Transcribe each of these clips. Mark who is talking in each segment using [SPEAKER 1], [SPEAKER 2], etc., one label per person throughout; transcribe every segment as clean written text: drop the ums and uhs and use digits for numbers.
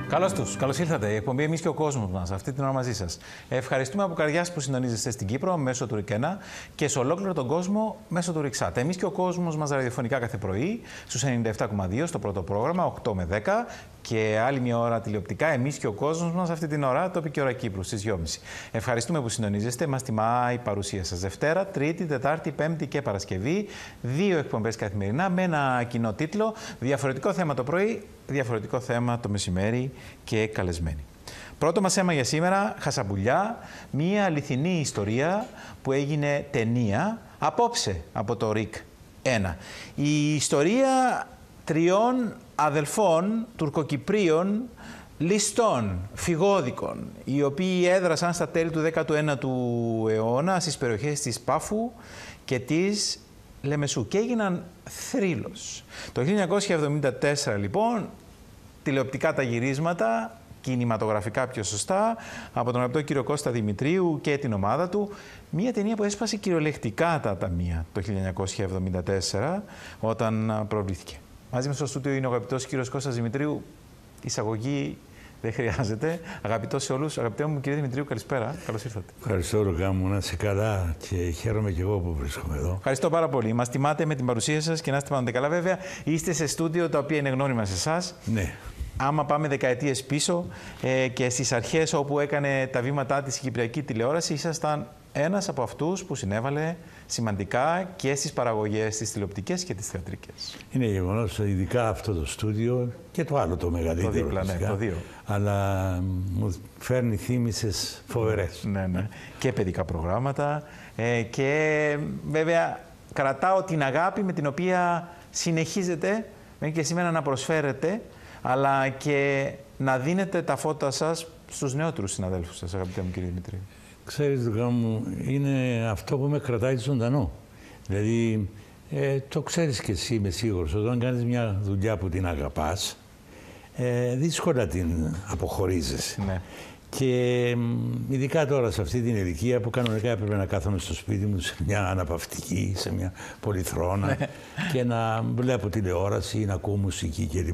[SPEAKER 1] Καλώς ήρθατε. Η εκπομπή Εμείς και ο κόσμος μας, αυτή την ώρα μαζί σας. Ευχαριστούμε από καρδιάς που συντονίζεστε στην Κύπρο μέσω του ΡΙΚ1 και σε ολόκληρο τον κόσμο μέσω του ΡΙΚΣΑΤ. Εμείς και ο κόσμος μας ραδιοφωνικά κάθε πρωί στους 97,2 στο πρώτο πρόγραμμα, 8 με 10. Και άλλη μια ώρα τηλεοπτικά, Εμείς και ο κόσμος μας, αυτή την ώρα, τοπική ώρα Κύπρου, στις 2.30. Ευχαριστούμε που συντονίζεστε. Μας τιμά η παρουσία σας. Δευτέρα, Τρίτη, Τετάρτη, Πέμπτη και Παρασκευή. 2 εκπομπές καθημερινά με ένα κοινό τίτλο. Διαφορετικό θέμα το πρωί, διαφορετικό θέμα το μεσημέρι και καλεσμένοι. Πρώτο μας θέμα για σήμερα, Χασαμπουλιά, μια αληθινή ιστορία που έγινε ταινία απόψε από το ΡΙΚ1. Η ιστορία 3 αδελφών τουρκοκυπρίων ληστών, φυγόδικων, οι οποίοι έδρασαν στα τέλη του 19ου αιώνα στις περιοχές της Πάφου και της Λεμεσού και έγιναν θρύλος. Το 1974 λοιπόν, τηλεοπτικά τα γυρίσματα, κινηματογραφικά πιο σωστά, από τον αγαπητό κύριο Κώστα Δημητρίου και την ομάδα του, μία ταινία που έσπασε κυριολεκτικά τα ταμεία το 1974 όταν προβλήθηκε. Μαζί μας στο στούντιο είναι ο αγαπητός κύριος Κώστας Δημητρίου. Εισαγωγή δεν χρειάζεται. Αγαπητός σε όλους. Αγαπητέ μου κύριε Δημητρίου, καλησπέρα. Καλώς ήρθατε.
[SPEAKER 2] Ευχαριστώ, Ρογά μου. Να είσαι καλά και χαίρομαι και εγώ που βρίσκομαι εδώ.
[SPEAKER 1] Ευχαριστώ πάρα πολύ. Μας τιμάτε με την παρουσία σας και να είστε πάντοτε καλά. Βέβαια, είστε σε στούντιο τα οποία είναι γνώριμα σε εσάς.
[SPEAKER 2] Ναι.
[SPEAKER 1] Άμα πάμε δεκαετίες πίσω και στις αρχές όπου έκανε τα βήματά της η Κυπριακή τηλεόραση, ήσασταν ένας από αυτούς που συνέβαλε σημαντικά και στις παραγωγές, τις τηλεοπτικές και τις θεατρικές.
[SPEAKER 2] Είναι γεγονός, ειδικά αυτό το στούντιο και το άλλο το μεγαλύτερο.
[SPEAKER 1] Το δίπλα, ναι, το δύο.
[SPEAKER 2] Αλλά μου φέρνει θύμησες φοβερές.
[SPEAKER 1] Ναι, ναι. Και παιδικά προγράμματα και βέβαια κρατάω την αγάπη με την οποία συνεχίζετε και σήμερα να προσφέρετε, αλλά και να δίνετε τα φώτα σας στους νεότερους συναδέλφους σας, αγαπητέ μου κύριε Δημητρίου.
[SPEAKER 2] Ξέρεις, Λουκά μου, είναι αυτό που με κρατάει ζωντανό. Δηλαδή, το ξέρεις και εσύ, είμαι σίγουρος, όταν κάνεις μια δουλειά που την αγαπάς, δύσκολα την αποχωρίζεσαι.
[SPEAKER 1] Ναι.
[SPEAKER 2] Και ειδικά τώρα σε αυτή την ηλικία που κανονικά έπρεπε να κάθομαι στο σπίτι μου σε μια αναπαυτική, σε μια πολυθρόνα και να βλέπω τηλεόραση, να ακούω μουσική κλπ.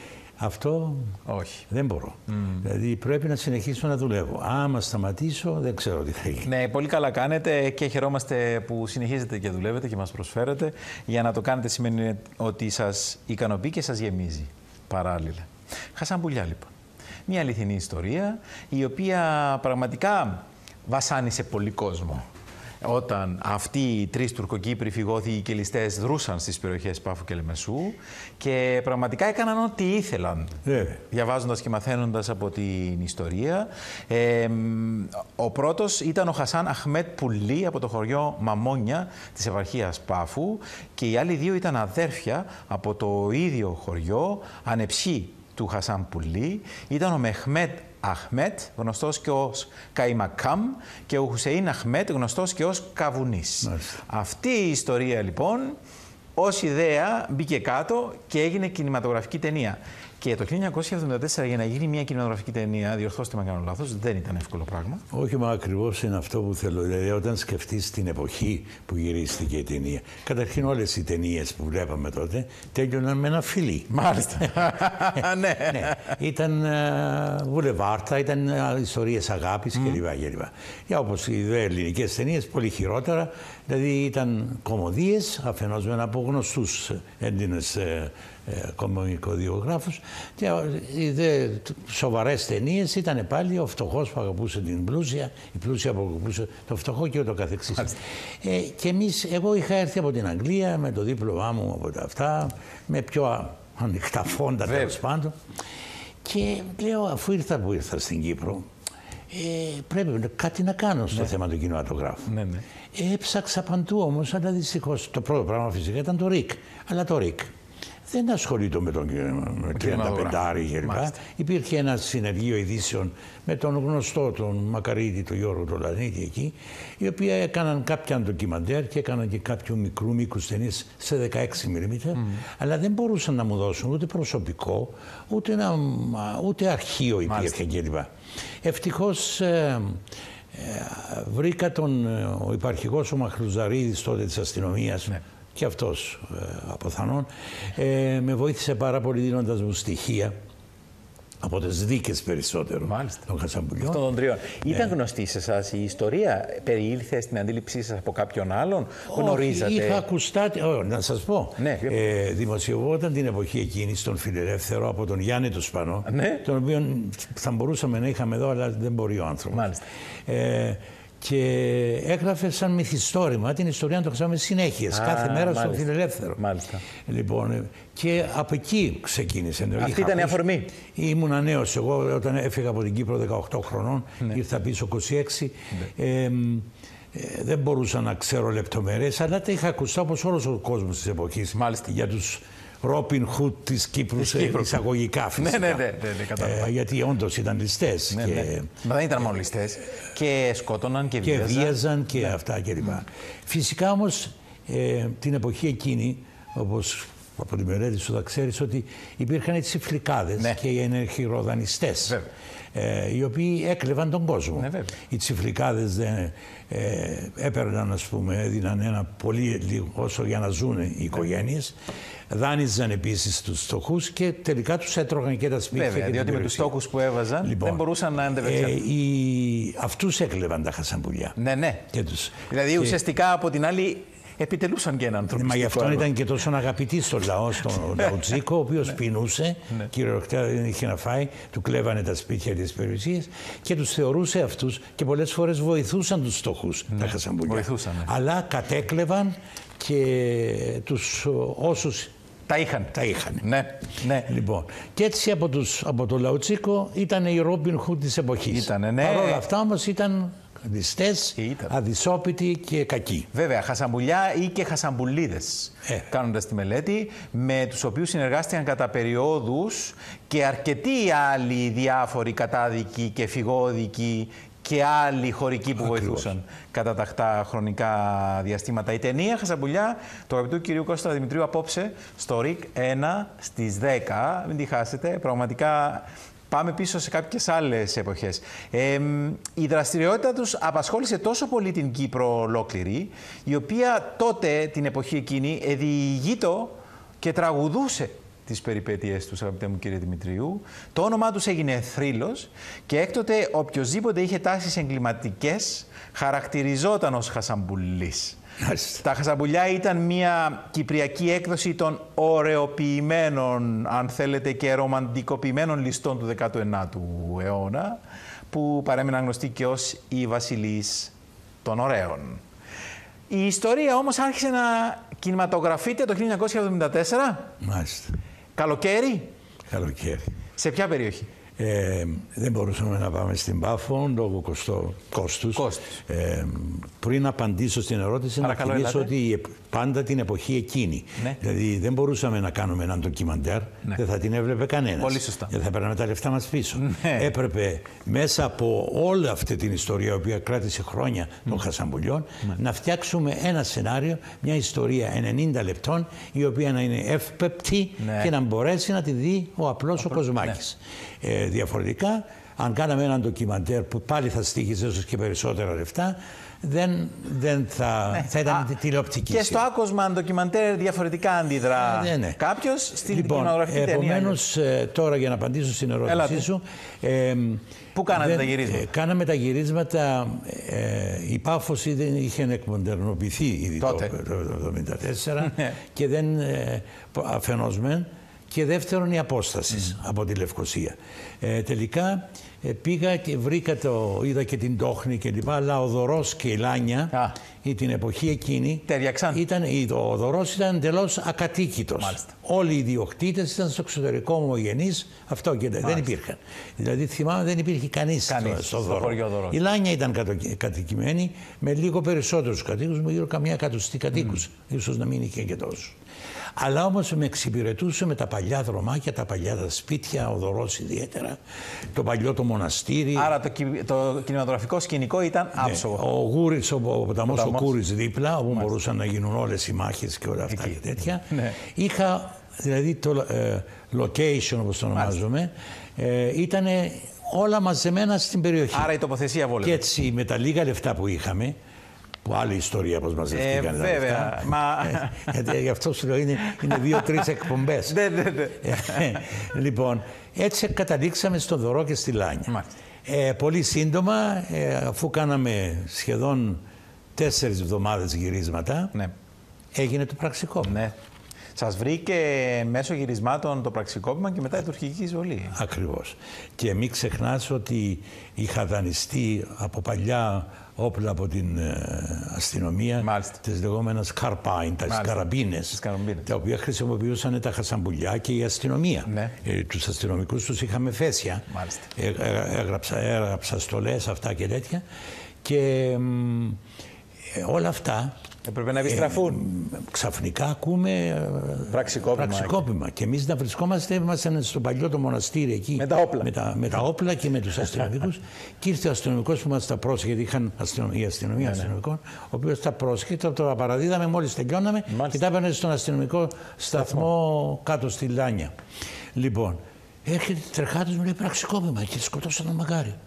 [SPEAKER 2] Αυτό
[SPEAKER 1] όχι.
[SPEAKER 2] Δεν μπορώ. Δηλαδή πρέπει να συνεχίσω να δουλεύω. Άμα σταματήσω δεν ξέρω τι θα γίνει.
[SPEAKER 1] Ναι, πολύ καλά κάνετε και χαιρόμαστε που συνεχίζετε και δουλεύετε και μας προσφέρετε. Για να το κάνετε σημαίνει ότι σας ικανοποιεί και σας γεμίζει παράλληλα. Χασαμπουλιά λοιπόν. Μια αληθινή ιστορία η οποία πραγματικά βασάνισε πολύ κόσμο. Όταν αυτοί οι 3 τουρκοκύπροι φυγώδοι και ληστές δρούσαν στις περιοχές Πάφου και Λεμεσού και πραγματικά έκαναν ό,τι ήθελαν, διαβάζοντας και μαθαίνοντας από την ιστορία. Ο πρώτος ήταν ο Χασάν Αχμέτ Πουλί από το χωριό Μαμόνια της επαρχίας Πάφου και οι άλλοι 2 ήταν αδέρφια από το ίδιο χωριό, ανεψιοί του Χασάν Πουλί. Ήταν ο Μεχμέτ Αχμέτ, γνωστός και ως Καϊμακάμ, και ο Χουσεΐν Αχμέτ, γνωστός και ως Καβουνής. Αυτή η ιστορία λοιπόν ως ιδέα μπήκε κάτω και έγινε κινηματογραφική ταινία. Και το 1974 για να γίνει μια κινηματογραφική ταινία, διορθώστε με αν κάνω λάθος, δεν ήταν εύκολο πράγμα.
[SPEAKER 2] Όχι, μα ακριβώς είναι αυτό που θέλω. Δηλαδή, όταν σκεφτείς την εποχή που γυρίστηκε η ταινία. Καταρχήν, όλες οι ταινίες που βλέπαμε τότε τέλειωναν με ένα φιλί.
[SPEAKER 1] Μάλιστα. Ναι.
[SPEAKER 2] Ναι. Ήταν βουλεβάρτα, ήταν ιστορίες αγάπης κλπ. Για όπως οι δε ελληνικές ταινίες, πολύ χειρότερα. Δηλαδή, ήταν κωμωδίες, αφενός μεν από γνωστούς Έλληνες κωμικοδιογράφους, και οι δε σοβαρές ταινίες ήταν πάλι ο φτωχός που αγαπούσε την πλούσια, η πλούσια που αγαπούσε το φτωχό και ούτω καθεξής. Και εγώ είχα έρθει από την Αγγλία με το δίπλωμά μου από αυτά, με πιο ανοιχτά φόντα τέλος πάντων, και λέω, αφού ήρθα στην Κύπρο, πρέπει κάτι να κάνω στο θέμα του κινηματογράφου.
[SPEAKER 1] Ναι.
[SPEAKER 2] Έψαξα παντού όμως, αλλά δυστυχώς το πρώτο πράγμα φυσικά ήταν το ΡΙΚ. Αλλά το ΡΙΚ δεν ασχολείται με τον 35 κλπ. Υπήρχε ένα συνεργείο ειδήσεων με τον γνωστό, τον Μακαρίτη, τον Γιώργο τον Λανίτη εκεί, οι οποίοι έκαναν κάποια ντοκιμαντέρ και έκαναν και κάποιο μικρού μήκους ταινίες σε 16 mm, αλλά δεν μπορούσαν να μου δώσουν ούτε προσωπικό, ούτε αρχείο υπήρχε κλπ. Ευτυχώς βρήκα ο υπαρχηγός ο Μαχρουζαρίδης τότε της αστυνομίας, και αυτός αποθανόν, με βοήθησε πάρα πολύ δίνοντας μου στοιχεία από τις δίκες περισσότερο των Χασαμπουλιών.
[SPEAKER 1] Αυτών των τριών. Ήταν γνωστή σε εσάς η ιστορία, περιήλθε στην αντίληψή σας από κάποιον άλλον, γνωρίζατε?
[SPEAKER 2] Είχα ακουστά, να σας πω, δημοσιευόταν την εποχή εκείνη στον Φιλελεύθερο από τον Γιάννη του Σπανό, τον οποίο θα μπορούσαμε να είχαμε εδώ, αλλά δεν μπορεί ο άνθρωπος.
[SPEAKER 1] Μάλιστα.
[SPEAKER 2] Και έγραφε σαν μυθιστόρημα την ιστορία των Χασαμπουλιών συνέχειες, κάθε μέρα στον Φιλελεύθερο.
[SPEAKER 1] Μάλιστα.
[SPEAKER 2] Λοιπόν, και από εκεί ξεκίνησε.
[SPEAKER 1] Αυτή ήταν η αφορμή.
[SPEAKER 2] Ήμουνα νέος εγώ όταν έφυγα από την Κύπρο 18 χρονών, ήρθα πίσω 26. Δεν μπορούσα να ξέρω λεπτομέρειες, αλλά τα είχα ακουστά όπως όλος ο κόσμος της εποχής. Για τους Ρόπιν Χουτ της Κύπρου, εισαγωγικά φυσικά.
[SPEAKER 1] Ναι,
[SPEAKER 2] γιατί όντως ήταν ληστές.
[SPEAKER 1] Μα δεν ήταν μόνο ληστές. Και σκότωναν και βίαζαν.
[SPEAKER 2] Και βίαζαν και αυτά κλπ. Φυσικά όμως την εποχή εκείνη, όπως από τη μελέτη σου θα ξέρεις, ότι υπήρχαν οι τσιφλικάδες και οι ενεχειροδανιστές, οι οποίοι έκλεβαν τον κόσμο. Οι τσιφλικάδες έπαιρναν, ας πούμε, έδιναν ένα πολύ λίγο όσο για να ζουν οι οικογένειες. Δάνειζαν επίσης τους στόχους και τελικά τους έτρωγαν και τα σπίτια.
[SPEAKER 1] Βέβαια, διότι με τους στόχους που έβαζαν δεν μπορούσαν να αντεπεξέλθουν.
[SPEAKER 2] Αυτούς έκλεβαν τα Χασαμπουλιά.
[SPEAKER 1] Ναι. Δηλαδή ουσιαστικά από την άλλη επιτελούσαν και έναν ανθρωπιστικό.
[SPEAKER 2] Μα γι' αυτό ήταν και τόσο αγαπητή στον λαό, στον Λαουτσίκο, ο οποίος πεινούσε, κυριολεκτικά δεν είχε να φάει, του κλέβανε τα σπίτια της περιουσίας και τους θεωρούσε αυτούς και πολλές φορές βοηθούσαν τους φτωχούς τα Χασαμπουλιά. Αλλά κατέκλεβαν και τους όσους
[SPEAKER 1] τα είχαν. Ναι.
[SPEAKER 2] Λοιπόν, και έτσι από το Λαουτσίκο ήταν οι Ρόμπιν Χουτ της εποχής. Παρ' όλα αυτά όμως ήταν ληστές, αδυσόπιτοι και κακοί.
[SPEAKER 1] Βέβαια, Χασαμπουλιά ή και Χασαμπουλίδες, κάνοντας τη μελέτη, με τους οποίους συνεργάστηκαν κατά περιόδους και αρκετοί άλλοι διάφοροι κατάδικοι και φυγόδικοι και άλλοι χωρικοί που βοηθούσαν κατά τακτά χρονικά διαστήματα. Η ταινία Χασαμπουλιά του αγαπητού κυρίου Κώστα Δημητρίου απόψε στο ΡΙΚ 1 στις 10. Μην τη χάσετε. Πραγματικά πάμε πίσω σε κάποιες άλλες εποχές. Η δραστηριότητα τους απασχόλησε τόσο πολύ την Κύπρο ολόκληρη, η οποία τότε την εποχή εκείνη διηγείτο και τραγουδούσε τις περιπέτειές τους, αγαπητέ μου κύριε Δημητρίου. Το όνομά τους έγινε θρύλος και έκτοτε οποιοσδήποτε είχε τάσεις εγκληματικές χαρακτηριζόταν ως Χασαμπουλής. Τα Χασαμπουλιά ήταν μια κυπριακή έκδοση των ωρεοποιημένων, αν θέλετε, και ρομαντικοποιημένων ληστών του 19ου αιώνα, που παρέμειναν γνωστοί και ως οι βασιλείς των ωραίων. Η ιστορία όμως άρχισε να κινηματογραφείται το 1974.
[SPEAKER 2] Μάλιστα.
[SPEAKER 1] Καλοκαίρι.
[SPEAKER 2] Καλοκαίρι.
[SPEAKER 1] Σε ποια περιοχή?
[SPEAKER 2] Δεν μπορούσαμε να πάμε στην Πάφο λόγω κόστους. Πριν απαντήσω στην ερώτηση, να θυμίσω ότι πάντα την εποχή εκείνη. Δηλαδή δεν μπορούσαμε να κάνουμε έναν ντοκιμαντέρ, δεν θα την έβλεπε κανένας.
[SPEAKER 1] Πολύ σωστά.
[SPEAKER 2] Δεν θα παίρναμε τα λεφτά μας πίσω. Έπρεπε μέσα από όλη αυτή την ιστορία, η οποία κράτησε χρόνια των Χασαμπουλιών, να φτιάξουμε ένα σενάριο, μια ιστορία 90 λεπτών, η οποία να είναι εύπεπτη και να μπορέσει να τη δει ο απλός ο Κοσμάκης. Διαφορετικά, αν κάναμε έναν ντοκιμαντέρ που πάλι θα στοίχιζε ίσως και περισσότερα λεφτά, δεν θα ήταν τηλεοπτική.
[SPEAKER 1] Και στο άκουσμα ντοκιμαντέρ διαφορετικά αντιδρά κάποιος στην κινηματογραφική ταινία.
[SPEAKER 2] Επομένως, τώρα για να απαντήσω στην ερώτησή σου.
[SPEAKER 1] Πού κάνατε τα γυρίσματα?
[SPEAKER 2] Κάναμε τα γυρίσματα. Η Πάφος δεν είχε εκμοντερνοποιηθεί ήδη το 1974 και δεν αφενός μεν. Και δεύτερον η απόσταση από τη Λευκοσία. Τελικά πήγα και βρήκα είδα και την Τόχνη και λοιπά, αλλά ο Δωρός και η Λάνια την εποχή εκείνη ο Δωρός ήταν εντελώς ακατοίκητος. Όλοι οι ιδιοκτήτες ήταν στο εξωτερικό ομογενείς, αυτό και δεν υπήρχαν. Δηλαδή θυμάμαι δεν υπήρχε κανείς στο Δωρό. Η Λάνια ήταν κατοικημένη με λίγο περισσότερους κατοίκους, με γύρω καμιά εκατοστή κατοίκους, ίσως να μην είχε και τόσο. Αλλά όμως με εξυπηρετούσε με τα παλιά δρομάκια, τα παλιά τα σπίτια, ο Δωρός ιδιαίτερα, το παλιό το μοναστήρι.
[SPEAKER 1] Άρα το κινηματογραφικό σκηνικό ήταν άψογο.
[SPEAKER 2] Ο Γούρης, ο ποταμός ο Κούρης δίπλα, όπου μπορούσαν να γίνουν όλες οι μάχες και όλα αυτά και τέτοια. Είχα δηλαδή το location, όπως το ονομάζουμε, ήταν όλα μαζεμένα στην περιοχή.
[SPEAKER 1] Άρα η τοποθεσία βόλευε.
[SPEAKER 2] Και έτσι με τα λίγα λεφτά που είχαμε, που άλλη ιστορία πώς μαζευτήκαν.
[SPEAKER 1] Βέβαια.
[SPEAKER 2] Γιατί γι' αυτό σου λέω είναι 2-3 εκπομπές.
[SPEAKER 1] Ναι.
[SPEAKER 2] Λοιπόν, έτσι καταλήξαμε στο Δωρό και στη Λάνια. Πολύ σύντομα, αφού κάναμε σχεδόν 4 εβδομάδες γυρίσματα, έγινε το πραξικόπημα.
[SPEAKER 1] Ναι. Σας βρήκε μέσω γυρισμάτων το πραξικόπημα και μετά η τουρκική εισβολή.
[SPEAKER 2] Ακριβώς. Και μην ξεχνάς ότι είχα δανειστεί από παλιά όπλα από την αστυνομία, τις λεγόμενες καρπάιν, τις καραμπίνες, τα οποία χρησιμοποιούσαν τα χασαμπουλιά και η αστυνομία.
[SPEAKER 1] Ναι.
[SPEAKER 2] Τους αστυνομικούς τους είχαμε φέσια. Έγραψα στολές αυτά και τέτοια. Και όλα αυτά
[SPEAKER 1] έπρεπε να επιστραφούν.
[SPEAKER 2] Ξαφνικά ακούμε πραξικόπημα. Και εμείς να ήμασταν στο παλιό το μοναστήρι εκεί.
[SPEAKER 1] Με τα όπλα.
[SPEAKER 2] Με τα όπλα και με τους αστυνομικούς. Και ήρθε ο αστυνομικός που μας τα πρόσεχε, γιατί είχαν η αστυνομία αστυνομικών, ο οποίος τα πρόσεχε. Τα παραδίδαμε μόλις τελειώναμε και τα έπαιρνε στον αστυνομικό σταθμό κάτω στη Λάνια. Λοιπόν, έρχεται τρεχάτος, μου λέει πραξικόπημα και σκοτώσαν τον Μακάρη.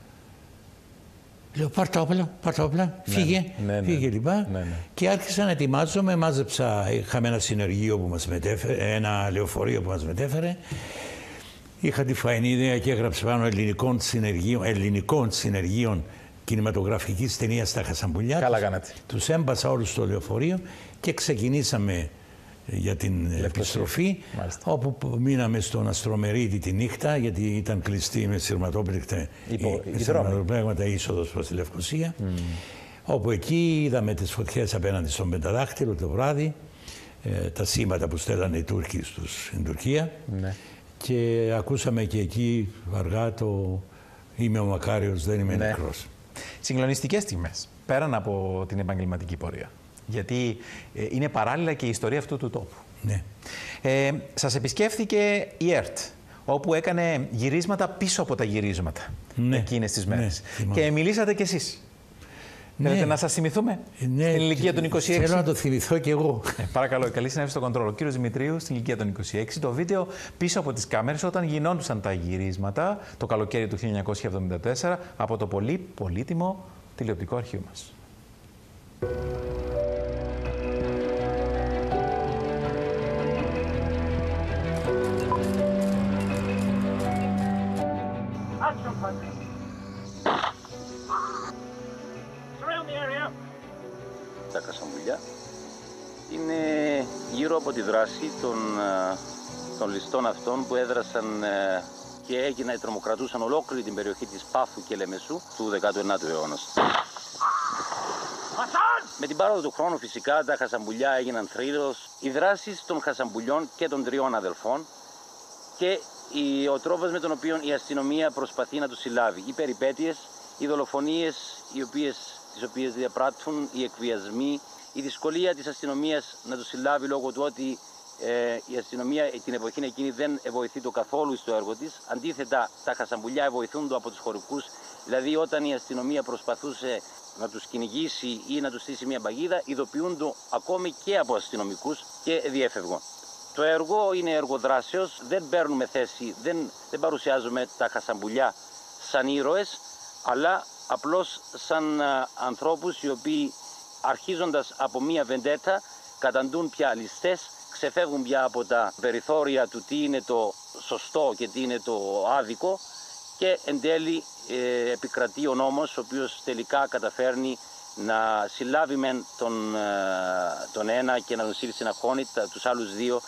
[SPEAKER 2] Λέω πάρ' τα όπλα, φύγε λοιπά. Και άρχισα να ετοιμάζομαι, είχαμε ένα συνεργείο που μας μετέφερε, ένα λεωφορείο που μας μετέφερε. Είχα τη φαϊνή ιδέα και έγραψα πάνω ελληνικών συνεργείων κινηματογραφικής ταινίας στα Χασαμπουλιά.
[SPEAKER 1] Καλά κάνατε.
[SPEAKER 2] Τους έμπασα όλους στο λεωφορείο και ξεκινήσαμε για την επιστροφή, όπου μείναμε στον Αστρομερίτη τη νύχτα, γιατί ήταν κλειστή με σειρματόπληκτα η είσοδος προς τη Λευκοσία, όπου εκεί είδαμε τις φωτιές απέναντι στον Πενταδάχτυλο το βράδυ, τα σήματα που στέλνανε οι Τούρκοι στην Τουρκία, και ακούσαμε και εκεί αργά το «Είμαι ο Μακάριος, δεν είμαι νεκρός».
[SPEAKER 1] Συγκλονιστικές στιγμές, πέραν από την επαγγελματική πορεία. Γιατί είναι παράλληλα και η ιστορία αυτού του τόπου.
[SPEAKER 2] Ναι.
[SPEAKER 1] Σας επισκέφθηκε η ΕΡΤ, όπου έκανε γυρίσματα πίσω από τα γυρίσματα εκείνες τις μέρες. Και μιλήσατε κι εσείς. Θέλετε να σας θυμηθούμε στην ηλικία των 26.
[SPEAKER 2] Θέλω να το θυμηθώ κι εγώ.
[SPEAKER 1] Παρακαλώ, καλή συνέβη στο κοντρόλ. Ο κύριος Δημητρίου στην ηλικία των 26. Το βίντεο πίσω από τις κάμερες όταν γινόντουσαν τα γυρίσματα το καλοκαίρι του 1974 από το πολύ πολύτιμο τηλεοπτικό αρχείο μας.
[SPEAKER 3] Τα Χασαμπουλιά είναι γύρω από τη δράση των ληστών αυτών που έδρασαν και τρομοκρατούσαν ολόκληρη την περιοχή της Πάφου και Λεμεσού του 19ου αιώνα. Με την πάροδο του χρόνου φυσικά τα Χασαμπουλιά έγιναν θρύλος, οι δράσεις των Χασαμπουλιών και των 3 αδελφών και ο τρόπος με τον οποίο η αστυνομία προσπαθεί να τους συλλάβει. Οι περιπέτειες, οι δολοφονίες τις οποίες διαπράττουν, οι εκβιασμοί, η δυσκολία της αστυνομίας να τους συλλάβει λόγω του ότι η αστυνομία την εποχή εκείνη δεν βοηθεί το καθόλου στο έργο της. Αντίθετα, τα Χασαμπουλιά βοηθούνται από τους χωρικούς, δηλαδή όταν η αστυνομία προσπαθούσε να τους κυνηγήσει ή να τους στήσει μια παγίδα, ειδοποιούνται ακόμη και από αστυνομικούς και διέφευγαν. Το έργο είναι έργο δράσεως, δεν παίρνουμε θέση, δεν παρουσιάζουμε τα Χασαμπουλιά σαν ήρωες, αλλά απλώς σαν ανθρώπους οι οποίοι αρχίζοντας από μία βεντέτα καταντούν πια ληστές, ξεφεύγουν πια από τα περιθώρια του τι είναι το σωστό και τι είναι το άδικο και εν τέλει επικρατεί ο νόμος, ο οποίος τελικά καταφέρνει να συλλάβει μεν τον ένα και να τον στείλει στην αγχώνη, τους άλλους 2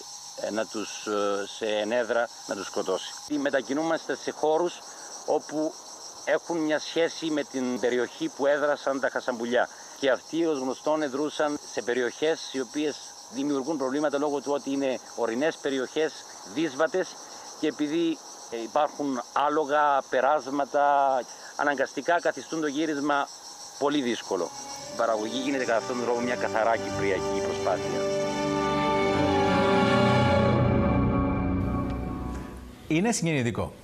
[SPEAKER 3] σε ενέδρα να τους σκοτώσει. Μετακινούμαστε σε χώρους όπου έχουν μια σχέση με την περιοχή που έδρασαν τα Χασαμπουλιά. Και αυτοί ως γνωστόν εδρούσαν σε περιοχές οι οποίες δημιουργούν προβλήματα λόγω του ότι είναι ορεινές περιοχές, δύσβατες και επειδή υπάρχουν άλογα, περάσματα, αναγκαστικά καθιστούν το γύρισμα πολύ δύσκολο. Η παραγωγή γίνεται κατά αυτόν τον τρόπο μια καθαρά κυπριακή προσπάθεια.
[SPEAKER 1] Είναι συγκινητικό.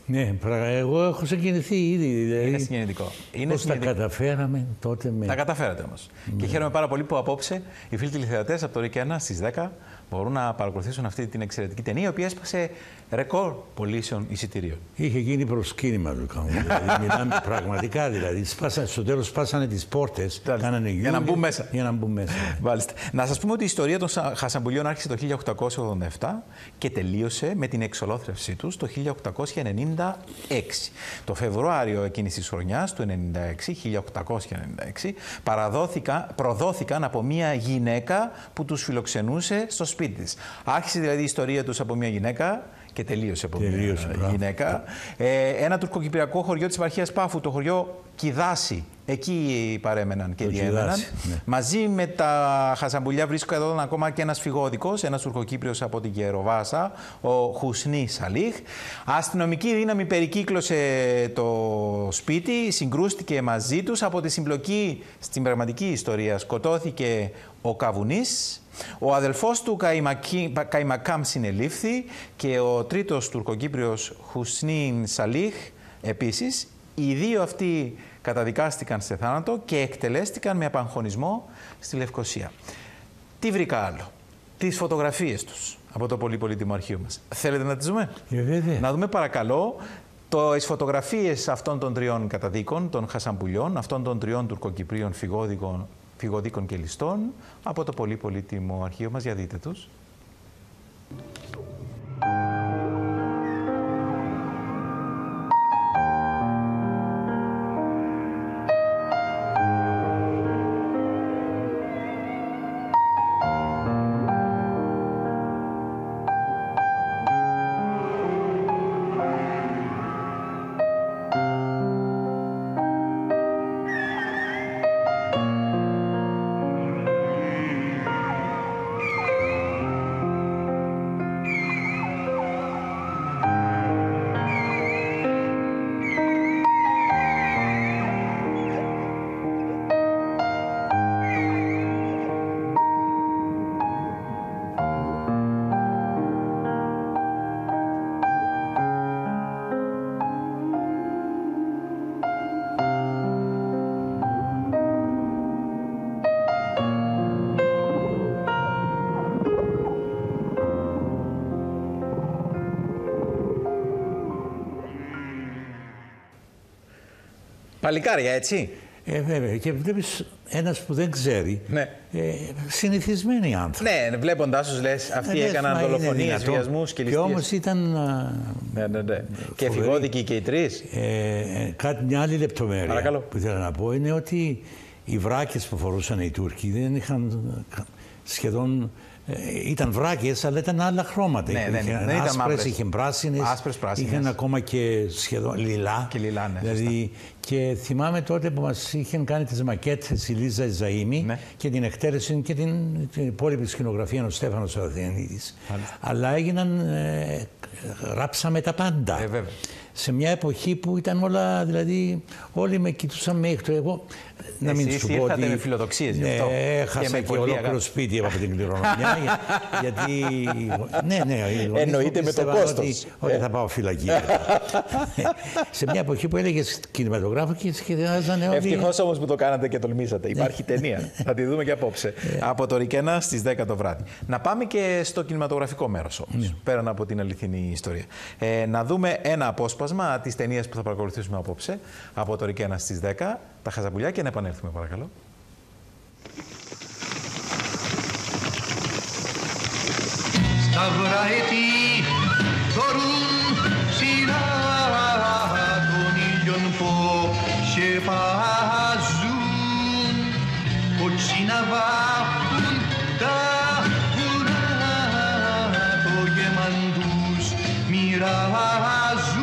[SPEAKER 2] Ναι, εγώ έχω συγκινηθεί ήδη. Δηλαδή,
[SPEAKER 1] είναι συγκινητικό.
[SPEAKER 2] Πώς τα καταφέραμε τότε.
[SPEAKER 1] Τα καταφέρατε όμως. Και χαίρομαι πάρα πολύ που απόψε οι φίλοι τηλεθεατές από το RIK 1 στις 10 μπορούν να παρακολουθήσουν αυτή την εξαιρετική ταινία, η οποία έσπασε ρεκόρ πωλήσεων εισιτηρίων.
[SPEAKER 2] Είχε γίνει προσκύνημα του καμού. Δηλαδή, μιλάμε πραγματικά. Δηλαδή, στο τέλος σπάσανε τις πόρτες, κάνανε
[SPEAKER 1] για να μπουν μέσα.
[SPEAKER 2] Για να μπουν μέσα.
[SPEAKER 1] Μάλιστα. Να σας πούμε ότι η ιστορία των Χασαμπουλιών άρχισε το 1887 και τελείωσε με την εξολόθρευσή τους το 1896. Το Φεβρουάριο εκείνης της χρονιάς, του 1896, προδόθηκαν από μια γυναίκα που τους φιλοξενούσε στο σπίτι της. Άρχισε δηλαδή η ιστορία τους από μια γυναίκα και τελείωσε από μια γυναίκα. Ένα τουρκοκυπριακό χωριό της επαρχίας Πάφου, το χωριό Κιδάση. Εκεί παρέμεναν και διέμεναν. Ναι. Μαζί με τα Χασαμπουλιά βρίσκονταν ακόμα και ένας φυγόδικος, ένας τουρκοκύπριος από την Κεροβάσα, ο Χουσνί Σαλίχ. Αστυνομική δύναμη περικύκλωσε το σπίτι, συγκρούστηκε μαζί τους. Από τη συμπλοκή στην πραγματική ιστορία σκοτώθηκε ο Καβουνής. Ο αδελφός του Καϊμακάμ συνελήφθη και ο τρίτος τουρκοκύπριος Χουσνί Σαλίχ επίσης. Οι δύο αυτοί καταδικάστηκαν σε θάνατο και εκτελέστηκαν με απαγχωνισμό στη Λευκοσία. Τι βρήκα άλλο? Τις φωτογραφίες τους από το πολύ πολύτιμο αρχείο μας. Θέλετε να τις δούμε?
[SPEAKER 2] Βέβαια.
[SPEAKER 1] Να δούμε παρακαλώ τις φωτογραφίες αυτών των τριών καταδίκων, των Χασαμπουλιών, αυτών των τριών τουρκοκυπρίων φυγοδίκων και ληστών από το πολύ πολύτιμο αρχείο μας. Για δείτε τους. Παλικάρια, έτσι.
[SPEAKER 2] Βέβαια. Και βλέπεις ένας που δεν ξέρει.
[SPEAKER 1] Ναι.
[SPEAKER 2] Συνηθισμένοι άνθρωποι.
[SPEAKER 1] Ναι, βλέποντάς τους λες, αυτοί έκαναν δολοφονίες, βιασμούς και ληστείες.
[SPEAKER 2] Και όμως ήταν.
[SPEAKER 1] Ναι. Και φυγόδικοι και οι τρεις.
[SPEAKER 2] Μια άλλη λεπτομέρεια
[SPEAKER 1] Παρακαλώ.
[SPEAKER 2] που ήθελα να πω είναι ότι οι βράκες που φορούσαν οι Τούρκοι δεν είχαν σχεδόν. Ήταν βράκες, αλλά ήταν άλλα χρώματα.
[SPEAKER 1] Ναι, δεν ήταν
[SPEAKER 2] άσπρες, είχαν πράσινες, είχαν ακόμα και σχεδόν λιλά.
[SPEAKER 1] Και λιλά, ναι,
[SPEAKER 2] δηλαδή, και θυμάμαι τότε που μας είχαν κάνει τις μακέτες η Λίζα Ζαΐμη, ναι, και την εκτέλεση και την υπόλοιπη σκηνογραφία ο Στέφανος Αθηνίδης. Αλλά έγιναν, γράψαμε τα πάντα. Σε μια εποχή που ήταν όλα, δηλαδή όλοι με κοιτούσαν με έκτο. Εγώ να μην σου πω ότι
[SPEAKER 1] με φιλοδοξίες γι' αυτό.
[SPEAKER 2] Έχασα και ολόκληρο σπίτι από την κληρονομιά. Γιατί. Ναι.
[SPEAKER 1] Εννοείται με το κόστος.
[SPEAKER 2] Ότι θα πάω φυλακή. Σε μια εποχή που έλεγες κινηματογράφο και σχεδιάζανε όλοι.
[SPEAKER 1] Ευτυχώς όμως που το κάνατε και τολμήσατε. Υπάρχει ταινία. Θα τη δούμε και απόψε. Από το RIK 1 στις 10 το βράδυ. Να πάμε και στο κινηματογραφικό μέρος όμως. Πέραν από την αληθινή ιστορία. Να δούμε ένα απόσπασμα της ταινίας που θα παρακολουθήσουμε απόψε από το RIK 1 στις 10, τα Χασαμπουλιά, και να επανέλθουμε παρακαλώ.
[SPEAKER 4] Στα βραετή θωρούν ψηλά των ήλιων πως παζούν, κοτσίνα βάφουν τα βουνά, το γέμαν τους μοιράζουν.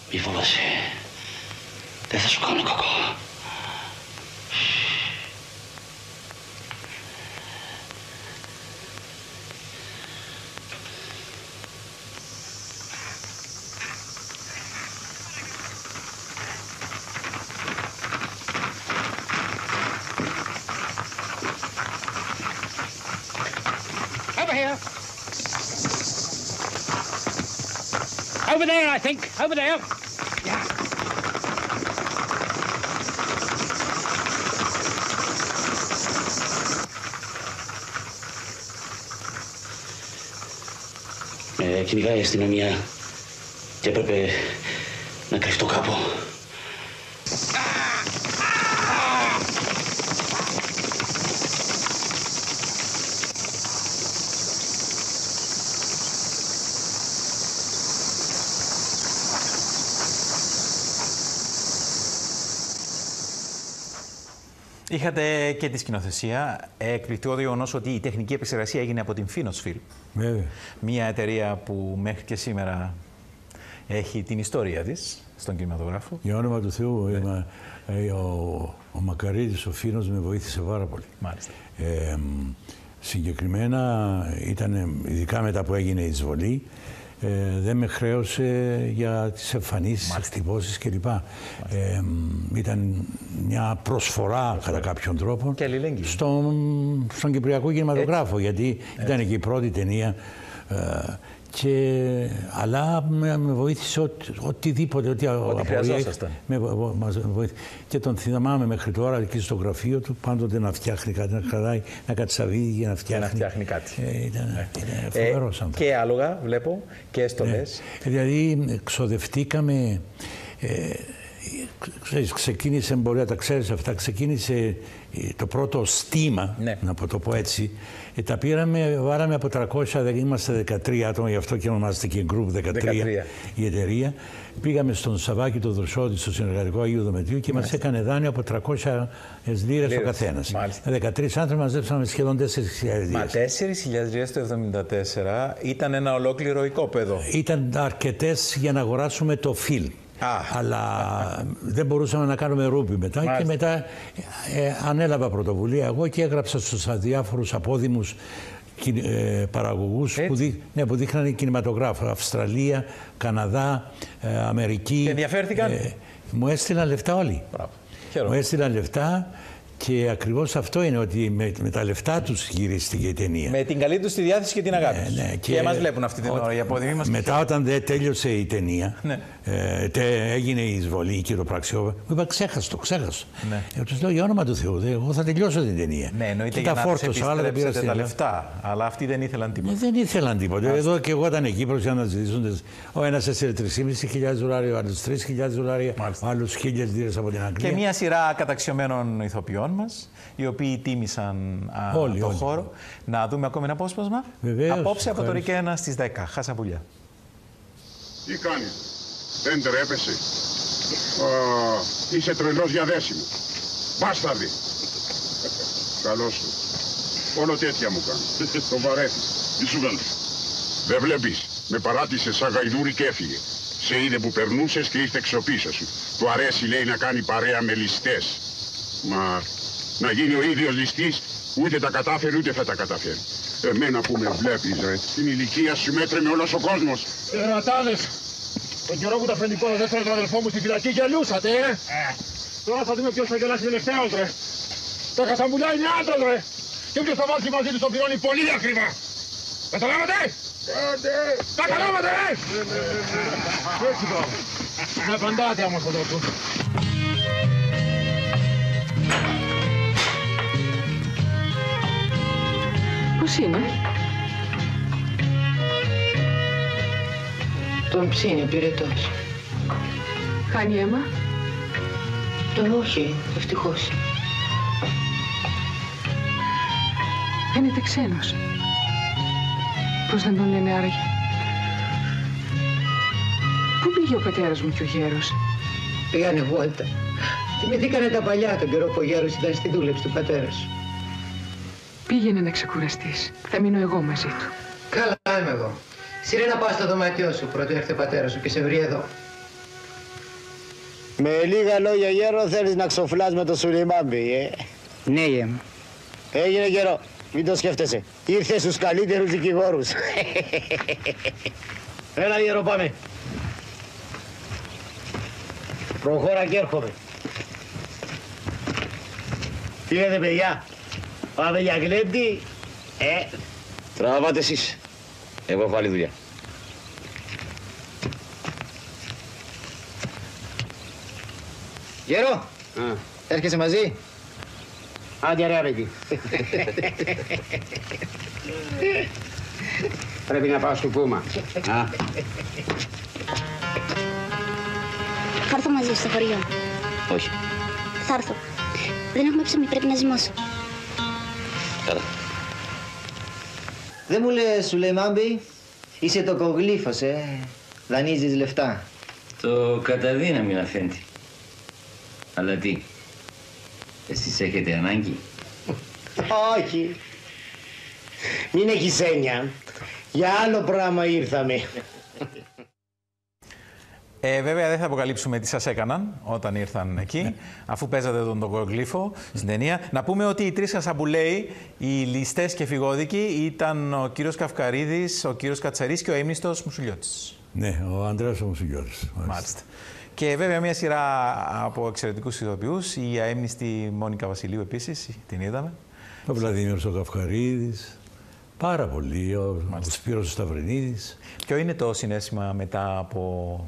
[SPEAKER 5] Μη φοβάσαι. Δεν θα σου κάνω κακό.
[SPEAKER 6] Over here. Over there, I think. Over there. Yeah.
[SPEAKER 5] Κυνηγάει η αστυνομία και έπρεπε να κρυφτώ κάπου.
[SPEAKER 1] Είχατε και τη σκηνοθεσία. Εκπληκτικό το γεγονός ότι η τεχνική επεξεργασία έγινε από την Phonos Film.
[SPEAKER 2] Βέβαια.
[SPEAKER 1] Μια εταιρεία που μέχρι και σήμερα έχει την ιστορία της στον κινηματογράφο.
[SPEAKER 2] Για όνομα του Θεού, ο Μακαρίτης, ο Φίνος, με βοήθησε πάρα πολύ.
[SPEAKER 1] Μάλιστα.
[SPEAKER 2] Συγκεκριμένα, ειδικά μετά που έγινε η εισβολή, δεν με χρέωσε για τις εμφανίσεις, τις εκτυπώσεις κλπ. Ήταν μια προσφορά κατά κάποιον τρόπο στον κυπριακό κινηματογράφο, γιατί ήταν και η πρώτη ταινία. Αλλά με βοήθησε οτιδήποτε, ό,τι
[SPEAKER 1] χρειαζόσασταν.
[SPEAKER 2] Και τον θυμάμαι μέχρι τώρα εκεί στο γραφείο του, πάντοτε να φτιάχνει κάτι, να κρατάει, να κατσαβίδει για να φτιάχνει
[SPEAKER 1] κάτι.
[SPEAKER 2] Ήταν φοβερός άνθρωπος.
[SPEAKER 1] Και άλογα, βλέπω, και στολές.
[SPEAKER 2] Δηλαδή, ξοδευτήκαμε. Ξεκίνησε, μπορεί να τα ξέρεις αυτά, ξεκίνησε το πρώτο στήμα, να το πω έτσι. Τα πήραμε, βάραμε από 300, είμαστε 13 άτομα, γι' αυτό και ονομάζεται και Group 13 η εταιρεία. Πήγαμε στον Σαββάκη το Δροσότη, στο συνεργατικό Αγίου Δομετρίου και μας έκανε δάνειο από 300 λίρες ο καθένας. 13 άνθρωποι μαζέψαμε σχεδόν 4.000 λίρες.
[SPEAKER 1] Μα 4.000 λίρες το 1974 ήταν ένα ολόκληρο οικόπεδο.
[SPEAKER 2] Ήταν αρκετές για να αγοράσουμε το φιλμ. Αλλά δεν μπορούσαμε να κάνουμε ρούπι μετά. Και μετά ανέλαβα πρωτοβουλία εγώ και έγραψα στους διάφορους απόδημους παραγωγούς που δείχνανε κινηματογράφο. Αυστραλία, Καναδά, Αμερική.
[SPEAKER 1] Και ενδιαφέρθηκαν.
[SPEAKER 2] Μου έστειλαν λεφτά όλοι. Μου έστειλαν λεφτά. Και ακριβώς αυτό είναι, ότι με τα λεφτά τους γυρίστηκε η ταινία.
[SPEAKER 1] Με την καλή τους τη διάθεση και την αγάπη τους. Και εμάς βλέπουν αυτή την ώρα οι απόδημοι μας.
[SPEAKER 2] Μετά όταν δεν τέλειωσε η ταινία, έγινε η εισβολή, η κυροπραξιόβα, μου είπα ξέχαστο. Τους λέω για όνομα του Θεού, εγώ θα τελειώσω την ταινία.
[SPEAKER 1] Ναι, εννοείται για να τους επιστρέψετε τα λεφτά, αλλά αυτοί δεν ήθελαν τίποτα.
[SPEAKER 2] Δεν ήθελαν τίποτα. Εδώ και εγώ ήταν εκεί προς να ζητήσουν. Ο ένας έστειλε 3.500 δολάρια, ο άλλος 3.000 δολάρια, ο άλλος 1.000 λίρες από την Αγγλία.
[SPEAKER 1] Και μια σειρά καταξιωμένων ηθοποιών μας, οι οποίοι τίμησαν τον χώρο. Να δούμε ακόμη ένα απόσπασμα.
[SPEAKER 2] Βεβαίως,
[SPEAKER 1] απόψε από το ΡΙΚ 1 στις 10. Χασαμπουλιά.
[SPEAKER 7] Τι κάνεις, δεν τρέπεσαι. Είσαι τρελός για δέσιμο. Μπάσταρδι. Καλώς σου. Όλο τέτοια μου κάνει. Το βαρέθη. Τι σου κάνει. Δεν βλέπεις. Με παράτησε σαν γαϊδούρι και έφυγε. Σε είδε που περνούσες και ήρθε εξωπίσω σου. Του αρέσει, λέει, να κάνει παρέα με ληστές. Μα να γίνει ο ίδιος ληστής, ούτε τα κατάφερε ούτε θα τα καταφέρει. Εμένα που με βλέπεις, ρε, την ηλικία σου μέτρε με όλος ο κόσμος.
[SPEAKER 8] Ρατάδες, τον καιρό που τα αφεντικό δεύτερο τον αδελφό μου στη φυλακή γελούσατε, Τώρα θα δούμε ποιος θα γελάσει τελευταίος, ρε. Τα Χασαμπουλιά είναι άντρας, ρε. Και όποιος θα βάλει μαζί του το πληρώνει πολύ ακριβά. Καταλάβατε! Καταλάβατε, ρε! Έτσι τώρα. Να απαντάτε όμως τον τρόπο.
[SPEAKER 9] Πώς είναι?
[SPEAKER 10] Τον ψήνει ο πυρετός.
[SPEAKER 9] Χάνει αίμα?
[SPEAKER 10] Όχι, ευτυχώς.
[SPEAKER 9] Φαίνεται ξένος. Πώς δεν τον λένε άραγε? Πού πήγε ο πατέρας μου και ο γέρος?
[SPEAKER 10] Πήγανε βόλτα. Θυμηθήκανε τα παλιά τον καιρό που ο γέρος ήταν στη δούλεψη του πατέρα σου.
[SPEAKER 9] Πήγαινε να ξεκουραστείς. Θα μείνω εγώ μαζί του.
[SPEAKER 10] Καλά είμαι εγώ. Σύρε να πας στο δωμάτιό σου, πρώτο έρθει ο πατέρας σου και σε βρει εδώ.
[SPEAKER 11] Με λίγα λόγια, γέρο, θέλεις να ξοφλάς με το Σουλεϊμάνμπη,
[SPEAKER 12] Ναι, γε.
[SPEAKER 11] Έγινε, γέρο. Μην το σκέφτεσαι. Ήρθε στους καλύτερους δικηγόρους. Έλα, γέρο, πάμε. Προχώρα και έρχομαι. Τι λέτε, παιδιά. Πάμε για γλέντι.
[SPEAKER 5] Τραβάτε εσείς. Εγώ έχω άλλη δουλειά.
[SPEAKER 11] Γέρο, έρχεσαι μαζί. Άντε ρε παιδί.
[SPEAKER 12] Πρέπει να πάω στο Πούμα.
[SPEAKER 13] Θα έρθω μαζί στο χωριό.
[SPEAKER 5] Όχι.
[SPEAKER 13] Θα έρθω. Δεν έχουμε ψωμί, πρέπει να ζυμώσω.
[SPEAKER 5] Καλά.
[SPEAKER 11] Δεν μου λες, Σουλεϊμάνμπη, είσαι το κογλύφος, δανείζεις λεφτά.
[SPEAKER 5] Το καταδύναμη, αφέντη. Αλλά τι, εσείς έχετε ανάγκη?
[SPEAKER 11] Όχι. Μην έχεις έννοια. Για άλλο πράγμα ήρθαμε.
[SPEAKER 1] Βέβαια δεν θα αποκαλύψουμε τι σας έκαναν όταν ήρθαν εκεί, αφού παίζατε τον κογλύφο στην ταινία. Να πούμε ότι οι τρεις Χασαμπουλέοι, οι ληστές και φυγόδικοι, ήταν ο κύριος Καυκαρίδης, ο κύριος Κατσαρής και ο έμνηστος Μουσουλιώτης.
[SPEAKER 2] Ναι, ο Ανδρέας ο Μουσουλιώτης.
[SPEAKER 1] Μάλιστα. Και βέβαια μια σειρά από εξαιρετικούς ηθοποιούς, η αέμνηστη Μόνικα Βασιλείου επίσης, την είδαμε.
[SPEAKER 2] Ο Βλαδίμηρος ο Καυκαρίδης, πάρα πολύ, ο Σπύρος ο Σταυρινίδης.
[SPEAKER 1] Ποιο είναι το συναίσθημα μετά από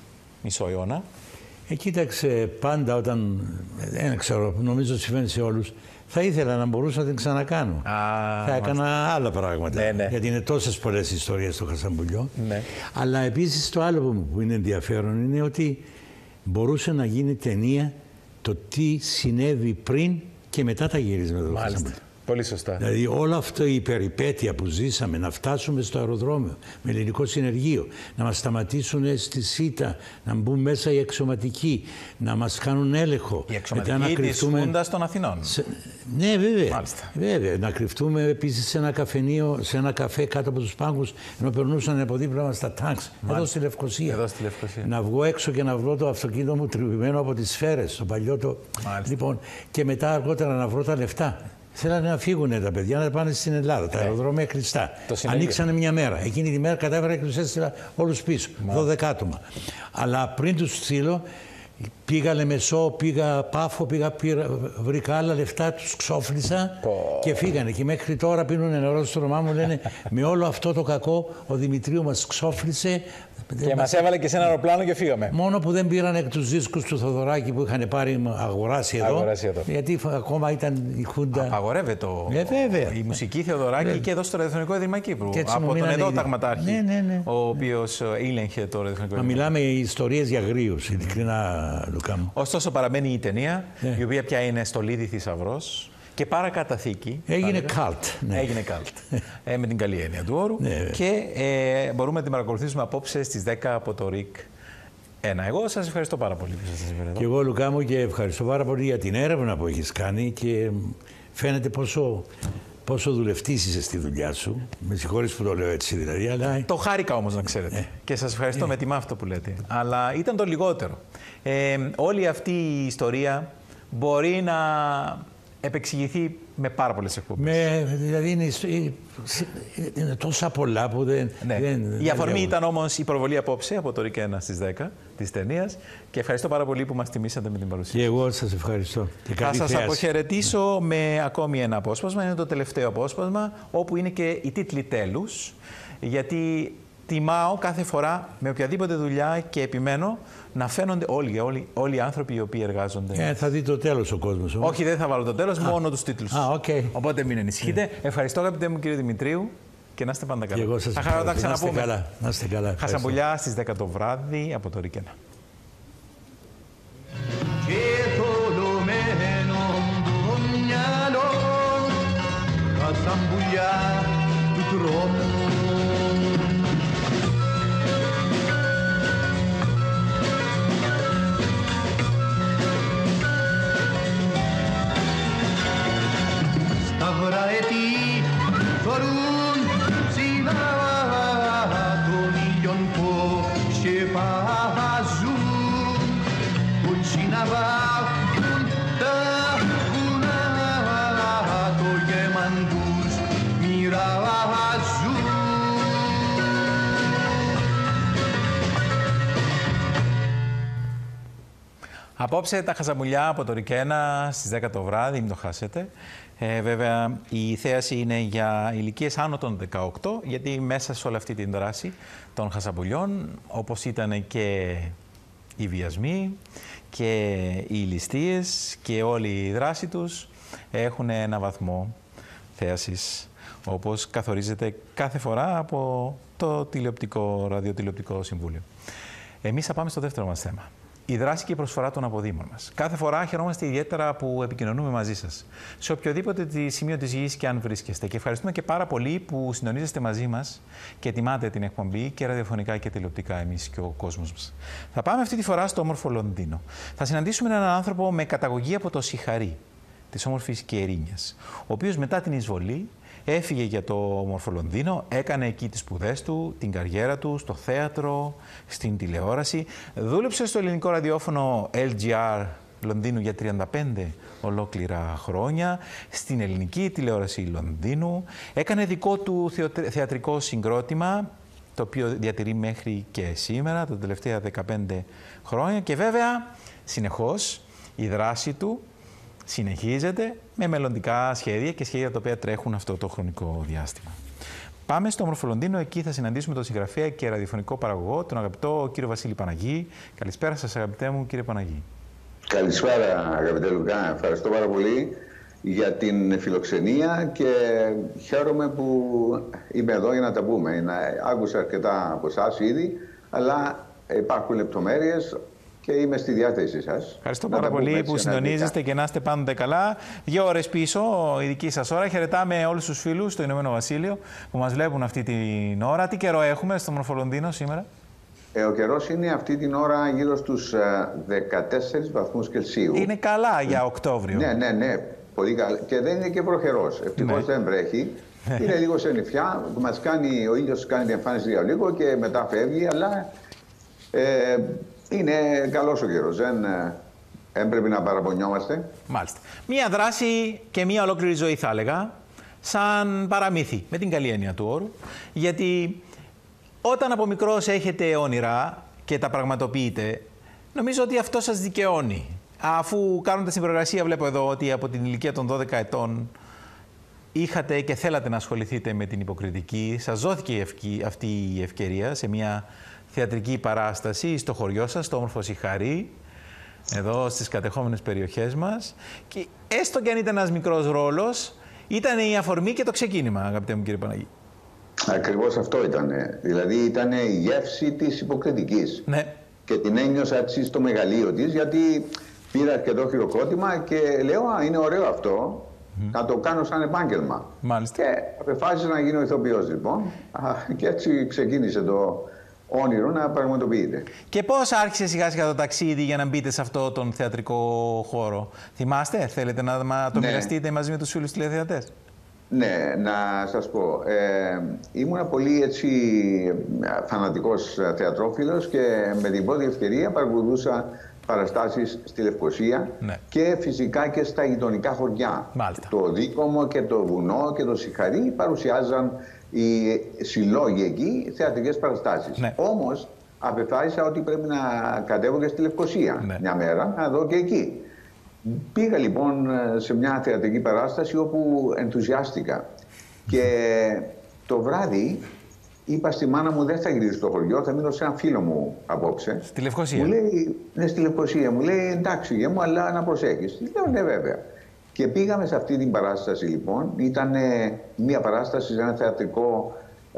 [SPEAKER 1] μισό αιώνα?
[SPEAKER 2] Κοίταξε, πάντα όταν, δεν ξέρω, νομίζω συμβαίνει σε όλους, θα ήθελα να μπορούσα να την ξανακάνω. Θα έκανα άλλα πράγματα. Ναι. Γιατί είναι τόσες πολλές ιστορίες στο Χασαμπουλιό. Ναι. Αλλά επίσης το άλλο που είναι ενδιαφέρον είναι ότι μπορούσε να γίνει ταινία το τι συνέβη πριν και μετά τα γυρίσματα του Χασαμπουλιού.
[SPEAKER 1] Πολύ σωστά.
[SPEAKER 2] Δηλαδή όλη αυτή η περιπέτεια που ζήσαμε, να φτάσουμε στο αεροδρόμιο με ελληνικό συνεργείο, να μας σταματήσουν στη ΣΥΤΑ, να μπουν μέσα οι αξιωματικοί, να μας κάνουν έλεγχο.
[SPEAKER 1] Οι αξιωματικοί της Χούντας των Αθηνών.
[SPEAKER 2] Ναι, βέβαια. Βέβαια. Να κρυφτούμε επίσης σε ένα καφενείο, σε ένα καφέ κάτω από τους πάγκους, ενώ περνούσαν από δίπλα μας τα τάγκς, εδώ στη Λευκοσία. Να βγω έξω και να βρω το αυτοκίνητο μου τριβημένο από τις σφαίρες, το παλιό το. Λοιπόν, και μετά αργότερα να βρω τα λεφτά. Θέλανε να φύγουν τα παιδιά, να πάνε στην Ελλάδα. Τα αεροδρόμια κλειστά. Ανοίξανε μια μέρα. Εκείνη τη μέρα κατάφερα και τους έστειλα όλους πίσω. 12 άτομα. Αλλά πριν τους στείλω, πήγα Λεμεσό, πήγα Πάφο, βρήκα άλλα λεφτά, τους ξόφλησα και φύγανε. Και μέχρι τώρα πίνουν νερό στο όνομά μου, λένε με όλο αυτό το κακό ο Δημητρίου μας ξόφλησε.
[SPEAKER 1] Και μας έβαλε και σε ένα αεροπλάνο και φύγαμε.
[SPEAKER 2] Μόνο που δεν πήρανε τους δίσκους του Θοδωράκη που είχαν αγοράσει εδώ. Γιατί ακόμα ήταν η Χούντα.
[SPEAKER 1] Απαγορεύεται η μουσική Θεοδωράκη και εδώ στο Ραδιοφωνικό Ίδρυμα Κύπρου. Από τον εδώ ταγματάρχη, ο οποίος ήλεγχε το Ραδιοφωνικό Ίδρυμα.
[SPEAKER 2] Μιλάμε ιστορίες για γρίους, ειλικρινά, Λουκά μου.
[SPEAKER 1] Ωστόσο παραμένει η ταινία, η οποία πια είναι στολίδι θησαυρός. Και παρακαταθήκη.
[SPEAKER 2] Έγινε καλτ.
[SPEAKER 1] Ναι. Έγινε καλτ. Με την καλή έννοια του όρου. Ναι. Και μπορούμε να την παρακολουθήσουμε απόψε στις 10 από το ΡΙΚ 1. Εγώ σας ευχαριστώ πάρα πολύ που σας έφερα εδώ.
[SPEAKER 2] Και εγώ, Λουκά μου, και ευχαριστώ πάρα πολύ για την έρευνα που έχεις κάνει και φαίνεται πόσο δουλευτής είσαι στη δουλειά σου. Με συγχωρείς που το λέω έτσι δηλαδή. Αλλά...
[SPEAKER 1] Το χάρηκα όμως να ξέρετε. Και σας ευχαριστώ με τιμά αυτό που λέτε. Αλλά ήταν το λιγότερο. Όλη αυτή η ιστορία μπορεί να επεξηγηθεί με πάρα πολλές εκπομπές.
[SPEAKER 2] Δηλαδή είναι τόσα πολλά που δεν...
[SPEAKER 1] Η αφορμή ήταν όμως η προβολή απόψε από το ΡΙΚ 1 στις 10 της ταινίας και ευχαριστώ πάρα πολύ που μας τιμήσατε με την παρουσία.
[SPEAKER 2] Και εγώ σας ευχαριστώ.
[SPEAKER 1] Θα σας αποχαιρετήσω με ακόμη ένα απόσπασμα. Είναι το τελευταίο απόσπασμα, όπου είναι και οι τίτλοι τέλους, γιατί τιμάω κάθε φορά με οποιαδήποτε δουλειά και επιμένω να φαίνονται όλοι οι άνθρωποι οι οποίοι εργάζονται.
[SPEAKER 2] Θα δει το τέλος ο κόσμος.
[SPEAKER 1] Όχι, δεν θα βάλω το τέλος, μόνο τους τίτλους. Οπότε μην ανησυχείτε. Ευχαριστώ, αγαπητέ μου κύριε Δημητρίου, και να είστε πάντα καλά.
[SPEAKER 2] Και εγώ σας
[SPEAKER 1] ευχαριστώ. Θα
[SPEAKER 2] ξαναπούμε. Να είστε καλά.
[SPEAKER 1] Χασαμπουλιά στις 10 το βράδυ από το ΡΙΚ 1.
[SPEAKER 4] Χασαμπουλιά του τρόμου. Σταυραετοί φορούν ψηλά τον ήλιον που σκεπάζουν, που συναβάφουν τα βουνά, το γέμαν τους μοιράζουν.
[SPEAKER 1] Απόψε τα χαζαμουλιά από το Ρικένα στις 10 το βράδυ, μην το χάσετε. Βέβαια, η θέαση είναι για ηλικίες άνω των 18, γιατί μέσα σε όλη αυτή την δράση των χαζαμπουλιών, όπως ήταν και οι βιασμοί και οι ληστείες και όλη η δράση τους, έχουν ένα βαθμό θέασης, όπως καθορίζεται κάθε φορά από το ραδιοτηλεοπτικό συμβούλιο. Εμείς θα πάμε στο δεύτερο μας θέμα. Η δράση και η προσφορά των αποδήμων μας. Κάθε φορά χαιρόμαστε ιδιαίτερα που επικοινωνούμε μαζί σας, σε οποιοδήποτε σημείο της γης και αν βρίσκεστε. Και ευχαριστούμε και πάρα πολύ που συντονίζεστε μαζί μας και τιμάτε την εκπομπή και ραδιοφωνικά και τηλεοπτικά, εμείς και ο κόσμος μας. Θα πάμε αυτή τη φορά στο όμορφο Λονδίνο. Θα συναντήσουμε έναν άνθρωπο με καταγωγή από το Σιχαρί, της όμορφης Κερίνιας, ο οποίος μετά την εισβολή έφυγε για το όμορφο Λονδίνο, έκανε εκεί τις σπουδές του, την καριέρα του, στο θέατρο, στην τηλεόραση. Δούλεψε στο ελληνικό ραδιόφωνο LGR Λονδίνου για 35 ολόκληρα χρόνια, στην ελληνική τηλεόραση Λονδίνου. Έκανε δικό του θεατρικό συγκρότημα, το οποίο διατηρεί μέχρι και σήμερα, τα τελευταία 15 χρόνια. Και βέβαια, συνεχώς, η δράση του συνεχίζεται με μελλοντικά σχέδια και σχέδια τα οποία τρέχουν αυτό το χρονικό διάστημα. Πάμε στο όμορφο Λονδίνο, εκεί θα συναντήσουμε τον συγγραφέα και ραδιοφωνικό παραγωγό, τον αγαπητό κύριο Βασίλη Παναγή. Καλησπέρα σας, αγαπητέ μου κύριε Παναγή.
[SPEAKER 14] Καλησπέρα, αγαπητέ Λουκά. Ευχαριστώ πάρα πολύ για την φιλοξενία και χαίρομαι που είμαι εδώ για να τα πούμε. Άκουσα αρκετά από εσάς ήδη, αλλά υπάρχουν λεπτομέρειες και είμαι στη διάθεσή σας.
[SPEAKER 1] Ευχαριστώ πάρα πολύ που συντονίζεστε και να είστε πάντοτε καλά. 2 ώρες πίσω, η δική σας ώρα. Χαιρετάμε όλους τους φίλους στο Ηνωμένο Βασίλειο που μας βλέπουν αυτή την ώρα. Τι καιρό έχουμε στο όμορφο Λονδίνο σήμερα?
[SPEAKER 14] Ο καιρός είναι αυτή την ώρα γύρω στους 14 βαθμούς Κελσίου.
[SPEAKER 1] Είναι καλά για Οκτώβριο.
[SPEAKER 14] Ναι. Πολύ καλά. Και δεν είναι και βροχερός. Ευτυχώς δεν βρέχει. Είναι λίγο σε νηφιά. Ο ήλιος κάνει την εμφάνιση για λίγο και μετά φεύγει, αλλά είναι καλός ο καιρός, δεν πρέπει να παραπονιόμαστε.
[SPEAKER 1] Μάλιστα. Μία δράση και μία ολόκληρη ζωή θα έλεγα, σαν παραμύθι, με την καλή έννοια του όρου, γιατί όταν από μικρός έχετε όνειρα και τα πραγματοποιείτε, νομίζω ότι αυτό σας δικαιώνει. Αφού κάνοντας την προεργασία, βλέπω εδώ ότι από την ηλικία των 12 ετών είχατε και θέλατε να ασχοληθείτε με την υποκριτική, σας δόθηκε αυτή η ευκαιρία σε μια θεατρική παράσταση στο χωριό σας, στο όμορφο Σιχαρί, εδώ στις κατεχόμενες περιοχές μας. Και έστω και αν ήταν ένας μικρός ρόλος, ήταν η αφορμή και το ξεκίνημα, αγαπητέ μου κύριε Παναγή.
[SPEAKER 14] Ακριβώς αυτό ήταν. Δηλαδή ήταν η γεύση της υποκριτικής.
[SPEAKER 1] Ναι.
[SPEAKER 14] Και την ένιωσα έτσι στο μεγαλείο της, γιατί πήρα αρκετό χειροκρότημα και λέω, είναι ωραίο αυτό, να το κάνω σαν επάγγελμα.
[SPEAKER 1] Μάλιστα.
[SPEAKER 14] Και αποφάσισα να γίνω ηθοποιός λοιπόν. Και έτσι ξεκίνησε το όνειρο να πραγματοποιείται.
[SPEAKER 1] Και πώς άρχισε σιγά σιγά το ταξίδι για να μπείτε σε αυτό τον θεατρικό χώρο? Θυμάστε, θέλετε να το μοιραστείτε μαζί με τους φίλους τηλεθεατές?
[SPEAKER 14] Ναι, να σας πω. Ήμουνα πολύ έτσι φανατικός θεατρόφιλος και με την πρώτη ευκαιρία παρακολουθούσα παραστάσεις στη Λευκοσία και φυσικά και στα γειτονικά χωριά.
[SPEAKER 1] Μάλιστα.
[SPEAKER 14] Το Δίκομο και το Βουνό και το Σιχαρί παρουσιάζαν οι συλλόγοι εκεί θεατρικές παραστάσεις. Όμως απεφάσισα ότι πρέπει να κατέβω και στη Λευκοσία μια μέρα, να δω και εκεί. Πήγα λοιπόν σε μια θεατρική παράσταση όπου ενθουσιάστηκα και το βράδυ είπα στη μάνα μου, δεν θα γυρίσω στο χωριό, θα μείνω σε έναν φίλο μου απόψε.
[SPEAKER 1] Στη Λευκοσία?
[SPEAKER 14] Μου λέει, ναι, στη Λευκοσία. Μου λέει, εντάξει γε μου, αλλά να προσέχεις. Λέω, ναι βέβαια. Και πήγαμε σε αυτή την παράσταση λοιπόν. Ήταν μια παράσταση σε ένα θεατρικό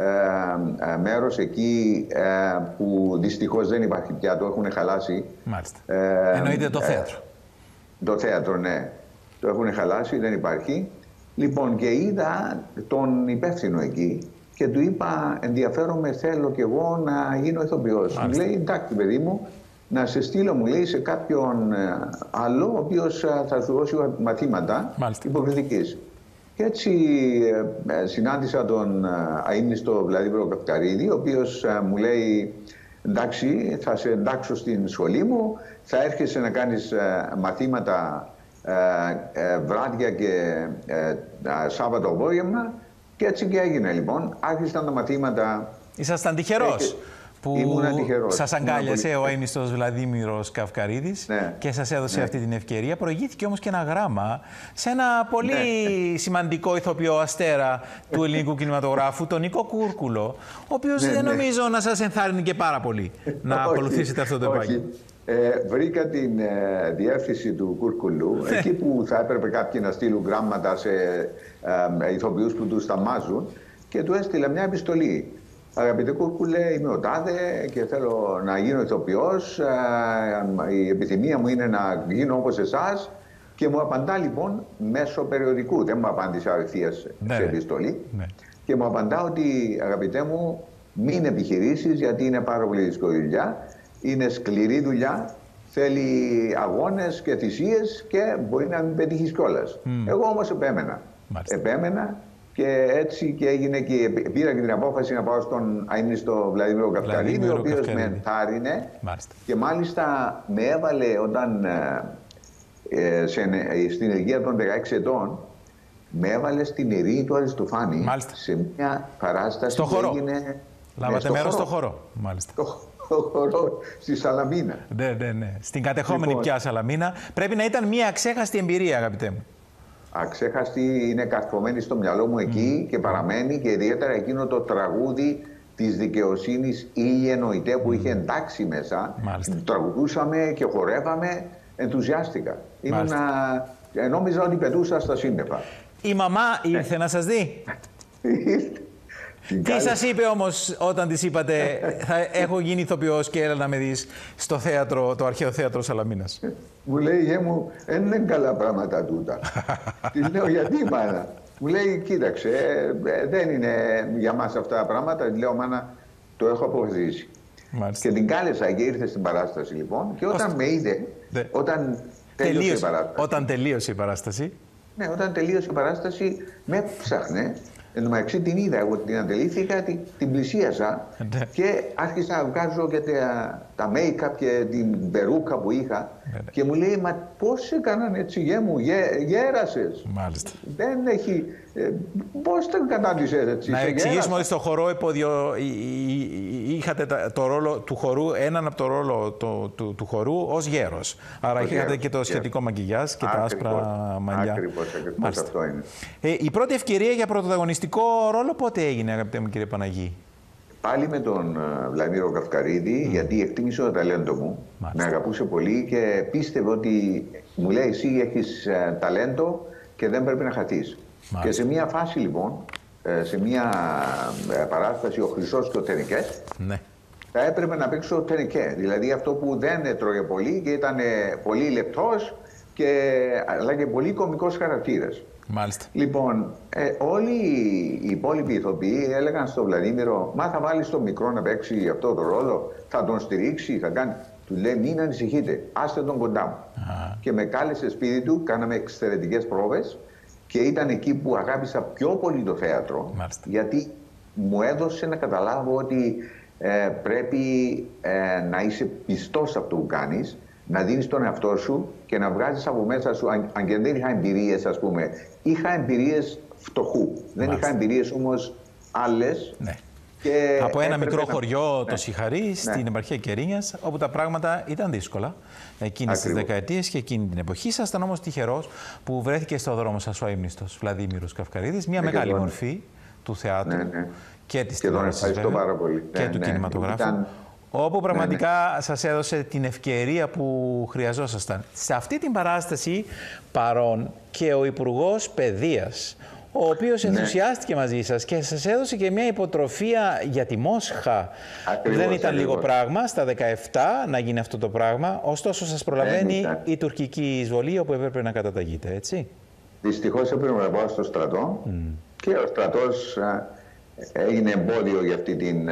[SPEAKER 14] μέρος εκεί που δυστυχώς δεν υπάρχει πια, το έχουν χαλάσει.
[SPEAKER 1] Μάλιστα. Εννοείται το θέατρο.
[SPEAKER 14] Το θέατρο, ναι. Το έχουν χαλάσει, δεν υπάρχει. Λοιπόν, και είδα τον υπεύθυνο εκεί και του είπα, ενδιαφέρομαι, θέλω κι εγώ να γίνω ηθοποιός. Μου λέει, εντάξει παιδί μου, να σε στείλω, μου λέει, σε κάποιον άλλο, ο οποίος θα σου δώσει μαθήματα υποκριτικής. Και έτσι συνάντησα τον αείμνηστο Βλαδίμηρο Καυκαρίδη, ο οποίος μου λέει, εντάξει, θα σε εντάξω στην σχολή μου, θα έρχεσαι να κάνεις μαθήματα βράδια και Σάββατο απόγευμα. Και έτσι και έγινε λοιπόν. Άρχισαν τα μαθήματα.
[SPEAKER 1] Ήσασταν τυχερός που σας αγκάλιασε ο αείμνηστος Βλαδίμηρος Καυκαρίδης, ναι, και σας έδωσε αυτή την ευκαιρία. Προηγήθηκε όμως και ένα γράμμα σε ένα πολύ σημαντικό ηθοποιό αστέρα του ελληνικού κινηματογράφου, τον Νίκο Κούρκουλο, ο οποίος δεν νομίζω να σας ενθάρρυνε και πάρα πολύ να ακολουθήσετε αυτό το επάγγελμα.
[SPEAKER 14] Βρήκα την διεύθυνση του Κούρκουλου, εκεί που θα έπρεπε κάποιοι να στείλουν γράμματα σε ηθοποιούς που τους ταμάζουν, και του έστειλα μια επιστολή. Αγαπητέ Κούρκουλε, είμαι ο τάδε και θέλω να γίνω ηθοποιός. Η επιθυμία μου είναι να γίνω όπως εσάς. Και μου απαντά λοιπόν μέσω περιοδικού. Δεν μου απάντησε απευθείας σε επιστολή. Ναι. Και μου απαντά ότι, αγαπητέ μου, μην επιχειρήσεις, γιατί είναι πάρα πολύ δύσκολη δουλειά. Είναι σκληρή δουλειά. Θέλει αγώνες και θυσίες και μπορεί να μην πετύχεις κιόλας. Εγώ όμως επέμενα. Επέμενα. Και έτσι και έγινε, και πήρα και την απόφαση να πάω στον αείμνηστο Βλαδίμηρο Καυκαρίδη, ο οποίος με ενθάρρυνε και μάλιστα με έβαλε όταν στην ηλικία των 16 ετών, με έβαλε στην Ειρήνη του Αριστοφάνη σε μια παράσταση
[SPEAKER 1] στο χορό.
[SPEAKER 14] Που έγινε.
[SPEAKER 1] Λάβατε μέρος στο χορό, μάλιστα.
[SPEAKER 14] Το χορό στη Σαλαμίνα.
[SPEAKER 1] Ναι. Στην κατεχόμενη πια Σαλαμίνα. Πρέπει να ήταν μια αξέχαστη εμπειρία, αγαπητέ μου.
[SPEAKER 14] Αξέχαστη, είναι καρφωμένη στο μυαλό μου εκεί και παραμένει, και ιδιαίτερα εκείνο το τραγούδι της δικαιοσύνης Ήλιε Νοητέ που είχε εντάξει μέσα. Τραγουδούσαμε και χορεύαμε, ενθουσιάστηκα. Νόμιζα ότι πετούσα στα σύννεφα.
[SPEAKER 1] Η μαμά ήρθε να σας δει. Τι σας είπε όμως όταν της είπατε έχω γίνει ηθοποιός και έλα να με δεις στο θέατρο, το αρχαίο θέατρο Σαλαμίνας?
[SPEAKER 14] Μου λέει, γε μου, δεν είναι καλά πράγματα τούτα. Της λέω, γιατί μάνα? Μου λέει, κοίταξε, δεν είναι για μας αυτά τα πράγματα. Της λέω, μάνα, το έχω αποφασίσει. Και την κάλεσα και ήρθε στην παράσταση λοιπόν, και όταν με είδε, όταν τελείωσε η παράσταση.
[SPEAKER 1] Όταν τελείωσε η παράσταση.
[SPEAKER 14] Ναι, όταν τελείωσε η παράσταση με ψάχνε. Εν τω μεταξύ την είδα, εγώ την αντελήφθηκα, την πλησίασα και άρχισα να βγάζω και τα make-up και την περούκα που είχα και μου λέει, μα πώς σε κάνανε έτσι, γε μου, γέρασες.
[SPEAKER 1] Μάλιστα.
[SPEAKER 14] Δεν έχει... Πώς το κατάντησες έτσι?
[SPEAKER 1] Να εξηγήσουμε ότι στο χορό είχατε το ρόλο του χορού, έναν από το ρόλο του χορού ως γέρος. Άρα είχατε και το σχετικό μακιγιάζ και τα άσπρα μαλλιά.
[SPEAKER 14] Ακριβώς αυτό είναι.
[SPEAKER 1] Η πρώτη ευκαιρία για πρωταγωνιστικό ρόλο πότε έγινε, αγαπητέ μου κύριε Παναγή?
[SPEAKER 14] Πάλι με τον Βλαδίμηρο Καυκαρίδη, γιατί εκτίμησε το ταλέντο μου, με αγαπούσε πολύ και πίστευε ότι μου λέει, εσύ έχεις ταλέντο και δεν πρέπει να χαθείς. Και σε μια φάση λοιπόν, σε μια παράσταση, ο Χρυσός και ο Τενεκές, θα έπρεπε να παίξω Τενεκέ. Δηλαδή αυτό που δεν έτρωγε πολύ και ήταν πολύ λεπτός, αλλά και πολύ κωμικός χαρακτήρας.
[SPEAKER 1] Μάλιστα.
[SPEAKER 14] Λοιπόν, όλοι οι υπόλοιποι ηθοποιοί έλεγαν στον Βλαδίμηρο, μα θα βάλεις τον μικρό να παίξει αυτό το ρόλο, θα τον στηρίξει, θα κάνει. Του λέει, μην ανησυχείτε, άστε τον κοντά μου. Και με κάλεσε σπίτι του, κάναμε εξαιρετικές πρόβες και ήταν εκεί που αγάπησα πιο πολύ το θέατρο.
[SPEAKER 1] Μάλιστα.
[SPEAKER 14] Γιατί μου έδωσε να καταλάβω ότι πρέπει να είσαι πιστός σε αυτό που κάνεις, να δίνεις τον εαυτό σου και να βγάζεις από μέσα σου, αν και δεν είχα εμπειρίες, ας πούμε. Είχα εμπειρίες φτωχού. Δεν είχα εμπειρίες όμως άλλες.
[SPEAKER 1] Ναι. Και από ένα μικρό χωριό, το Σιχαρί, στην επαρχία Κερίνιας, όπου τα πράγματα ήταν δύσκολα εκείνες τις δεκαετίες και εκείνη την εποχή. Ήσασταν όμως τυχερός που βρέθηκε στο δρόμο σας ο αείμνηστος Βλαδίμηρος Καυκαρίδης, μια μεγάλη μορφή του θεάτρου και της τηλεόρασης και του κινηματογράφου. Όπου πραγματικά σας έδωσε την ευκαιρία που χρειαζόσασταν. Σε αυτή την παράσταση παρόν και ο Υπουργός Παιδείας, ο οποίος ενθουσιάστηκε μαζί σας και σας έδωσε και μια υποτροφία για τη Μόσχα. Δεν ήταν λίγο πράγμα στα 17 να γίνει αυτό το πράγμα, ωστόσο σας προλαβαίνει η τουρκική εισβολή όπου έπρεπε να καταταγείτε, έτσι.
[SPEAKER 14] Δυστυχώς έπρεπε να πάω στο στρατό και ο στρατός έγινε εμπόδιο για αυτή την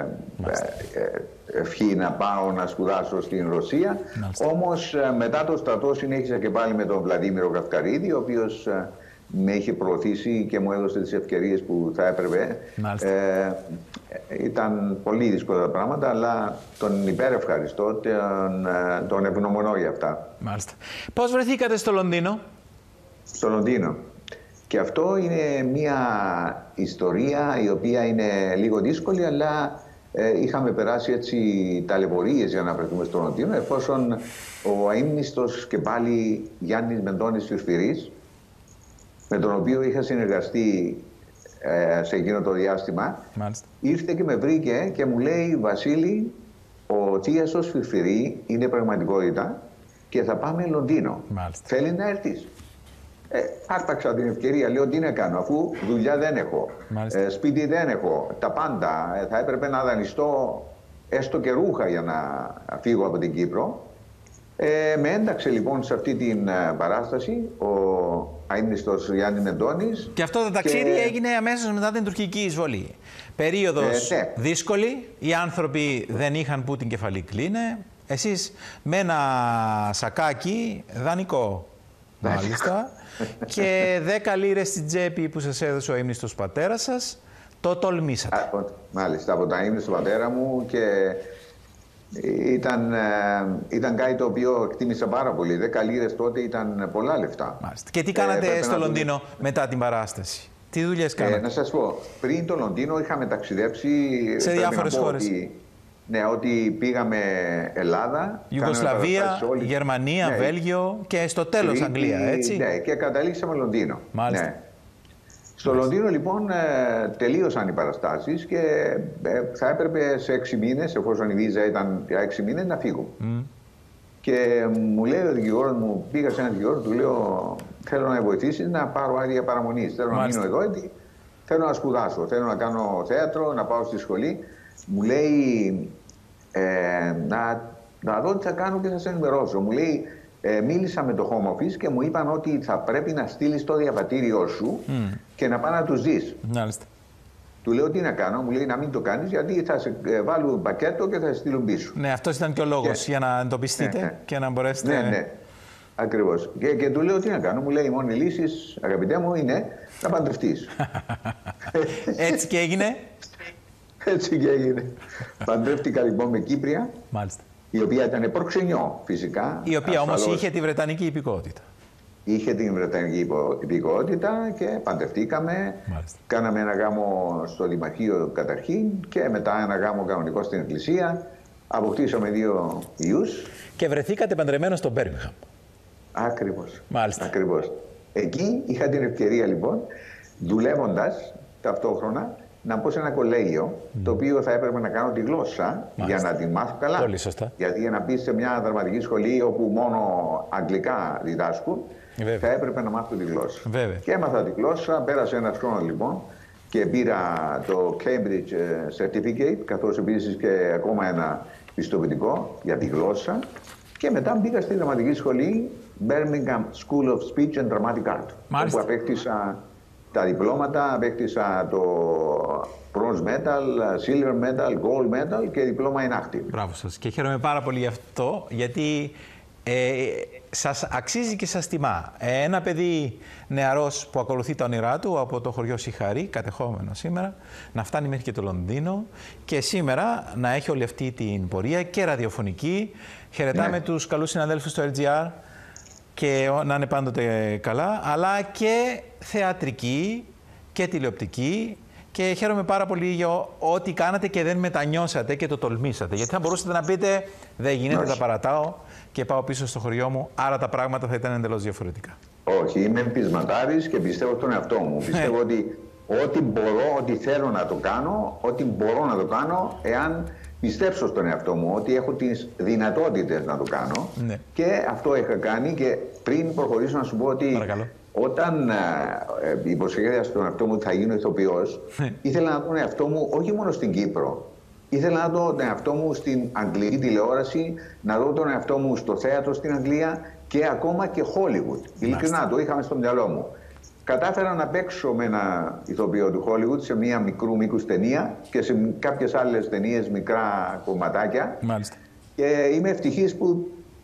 [SPEAKER 14] ευχή να πάω να σπουδάσω στην Ρωσία. Όμως μετά το στρατό συνέχισα και πάλι με τον Βλαδίμηρο Καυκαρίδη, ο οποίος με είχε προωθήσει και μου έδωσε τις ευκαιρίες που θα έπρεπε. Ήταν πολύ δύσκολα τα πράγματα, αλλά τον υπερευχαριστώ, τον ευγνωμονώ για αυτά.
[SPEAKER 1] Μάλιστα. Πώς βρεθήκατε στο Λονδίνο?
[SPEAKER 14] Στο Λονδίνο. Και αυτό είναι μια ιστορία η οποία είναι λίγο δύσκολη, αλλά είχαμε περάσει έτσι ταλαιπωρίες για να βρεθούμε στο Λονδίνο, εφόσον ο αείμνηστος και πάλι Γιάννης Μεντώνης Φυρφυρής, με τον οποίο είχα συνεργαστεί σε εκείνο το διάστημα, ήρθε και με βρήκε και μου λέει: Βασίλη, ο Θίασος Φυρφυρή είναι πραγματικότητα και θα πάμε Λονδίνο. Θέλει να έρθεις? Άρπαξα την ευκαιρία, λέω: τι να κάνω, αφού δουλειά δεν έχω, σπίτι δεν έχω, τα πάντα. Θα έπρεπε να δανειστώ έστω και ρούχα για να φύγω από την Κύπρο. Με ένταξε λοιπόν σε αυτή την παράσταση ο αείμνηστος Γιάννης Μεντώνης.
[SPEAKER 1] Και αυτό το ταξίδι έγινε αμέσως μετά την τουρκική εισβολή. Περίοδος δύσκολη, οι άνθρωποι δεν είχαν που την κεφαλή κλείνε. Εσείς με ένα σακάκι δανεικό, μάλιστα, και 10 λίρες στην τσέπη που σας έδωσε ο αείμνηστος πατέρας σας, το τολμήσατε.
[SPEAKER 14] Μάλιστα, από τον αείμνηστο πατέρα μου, και ήταν κάτι το οποίο εκτίμησα πάρα πολύ. 10 λίρες τότε ήταν πολλά λεφτά.
[SPEAKER 1] Μάλιστα. Και τι κάνατε στο Λονδίνο μετά την παράσταση? Τι δουλειές κάνατε?
[SPEAKER 14] Να σας πω, πριν το Λονδίνο είχαμε ταξιδέψει
[SPEAKER 1] σε διάφορες χώρες.
[SPEAKER 14] Ναι, ότι πήγαμε Ελλάδα,
[SPEAKER 1] Ιουγκοσλαβία, Γερμανία, Βέλγιο και στο τέλος Αγγλία, έτσι.
[SPEAKER 14] Ναι, και καταλήξαμε Λονδίνο.
[SPEAKER 1] Μάλιστα.
[SPEAKER 14] Ναι. Στο Λονδίνο λοιπόν τελείωσαν οι παραστάσεις και θα έπρεπε σε 6 μήνες, εφόσον η βίζα ήταν για 6 μήνες, να φύγω. Και μου λέει ο δικηγόρος μου, πήγα σε έναν δικηγόρο, του λέω: θέλω να με βοηθήσεις να πάρω άδεια παραμονής. Θέλω να μείνω εδώ, γιατί θέλω να σπουδάσω, θέλω να κάνω θέατρο, να πάω στη σχολή. Μου λέει: να δω τι θα κάνω και θα σε ενημερώσω. Μου λέει: μίλησα με το Home Office και μου είπαν ότι θα πρέπει να στείλεις το διαβατήριό σου και να πάει να τους δεις. Του λέω: τι να κάνω? Μου λέει: να μην το κάνεις, γιατί θα σε βάλουν πακέτο και θα σε στείλουν πίσω.
[SPEAKER 1] Ναι, αυτός ήταν και ο λόγος, για να εντοπιστείτε και να μπορέσετε.
[SPEAKER 14] Ναι, ακριβώς. Και του λέω: τι να κάνω? Μου λέει: η μόνη λύση, αγαπητέ μου, είναι να παντρευτείς.
[SPEAKER 1] Έτσι και έγινε.
[SPEAKER 14] Έτσι και έγινε. Παντρεύτηκα λοιπόν με Κύπρια.
[SPEAKER 1] Μάλιστα.
[SPEAKER 14] Η οποία ήταν προξενιό, φυσικά.
[SPEAKER 1] Η οποία όμως είχε τη βρετανική υπηκότητα.
[SPEAKER 14] Είχε την βρετανική υπηκότητα και παντρευτήκαμε.
[SPEAKER 1] Μάλιστα.
[SPEAKER 14] Κάναμε ένα γάμο στο Δημαρχείο καταρχήν και μετά ένα γάμο κανονικό στην Εκκλησία. Αποκτήσαμε 2 ιούς.
[SPEAKER 1] Και βρεθήκατε παντρεμένος στο Μπέρμιγχαμ.
[SPEAKER 14] Ακριβώς.
[SPEAKER 1] Μάλιστα.
[SPEAKER 14] Ακριβώς. Εκεί είχα την ευκαιρία λοιπόν, δουλεύοντας ταυτόχρονα, να πω σε ένα κολέγιο, το οποίο θα έπρεπε να κάνω τη γλώσσα για να την μάθω καλά.
[SPEAKER 1] Πολύ σωστά.
[SPEAKER 14] Γιατί για να μπει σε μια δραματική σχολή όπου μόνο αγγλικά διδάσκουν, θα έπρεπε να μάθω τη γλώσσα.
[SPEAKER 1] Βέβαια.
[SPEAKER 14] Και έμαθα τη γλώσσα, πέρασε ένας χρόνος λοιπόν και πήρα το Cambridge Certificate, καθώς επίσης και ακόμα ένα πιστοποιητικό για τη γλώσσα. Και μετά μπήκα στη δραματική σχολή Birmingham School of Speech and Dramatic Art, όπου απέκτησα τα διπλώματα, απέκτησα το bronze medal, silver medal, gold medal και διπλώμα in acting.
[SPEAKER 1] Μπράβο σας και χαίρομαι πάρα πολύ γι' αυτό, γιατί σας αξίζει και σας τιμά. Ένα παιδί νεαρός που ακολουθεί τα όνειρά του από το χωριό Σιχαρή, κατεχόμενο σήμερα, να φτάνει μέχρι και το Λονδίνο και σήμερα να έχει όλη αυτή την πορεία και ραδιοφωνική. Χαιρετάμε τους καλούς συναδέλφους στο RGR και να είναι πάντοτε καλά, αλλά και θεατρική και τηλεοπτική, και χαίρομαι πάρα πολύ για ό,τι κάνατε και δεν μετανιώσατε και το τολμήσατε, γιατί θα μπορούσατε να πείτε δεν γίνεται, τα παρατάω και πάω πίσω στο χωριό μου, άρα τα πράγματα θα ήταν εντελώς διαφορετικά.
[SPEAKER 14] Όχι, είμαι πεισματάρης και πιστεύω στον εαυτό μου. Πιστεύω ότι ό,τι μπορώ, ό,τι θέλω να το κάνω, ό,τι μπορώ να το κάνω, εάν πιστέψω στον εαυτό μου ότι έχω τις δυνατότητες να το κάνω. Ναι. Και αυτό είχα κάνει, και πριν προχωρήσω να σου πω ότι όταν υποσχέδια στον εαυτό μου ότι θα γίνω ηθοποιός, ήθελα να δω τον εαυτό μου όχι μόνο στην Κύπρο. Ήθελα να δω τον εαυτό μου στην αγγλική τηλεόραση, να δω τον εαυτό μου στο θέατρο στην Αγγλία και ακόμα και Hollywood. Ειλικρινά το είχαμε στο μυαλό μου. Κατάφερα να παίξω με ένα ηθοποιό του Hollywood σε μια μικρού μήκους ταινία και σε κάποιες άλλες ταινίες μικρά κομματάκια.
[SPEAKER 1] Μάλιστα.
[SPEAKER 14] Και είμαι ευτυχής που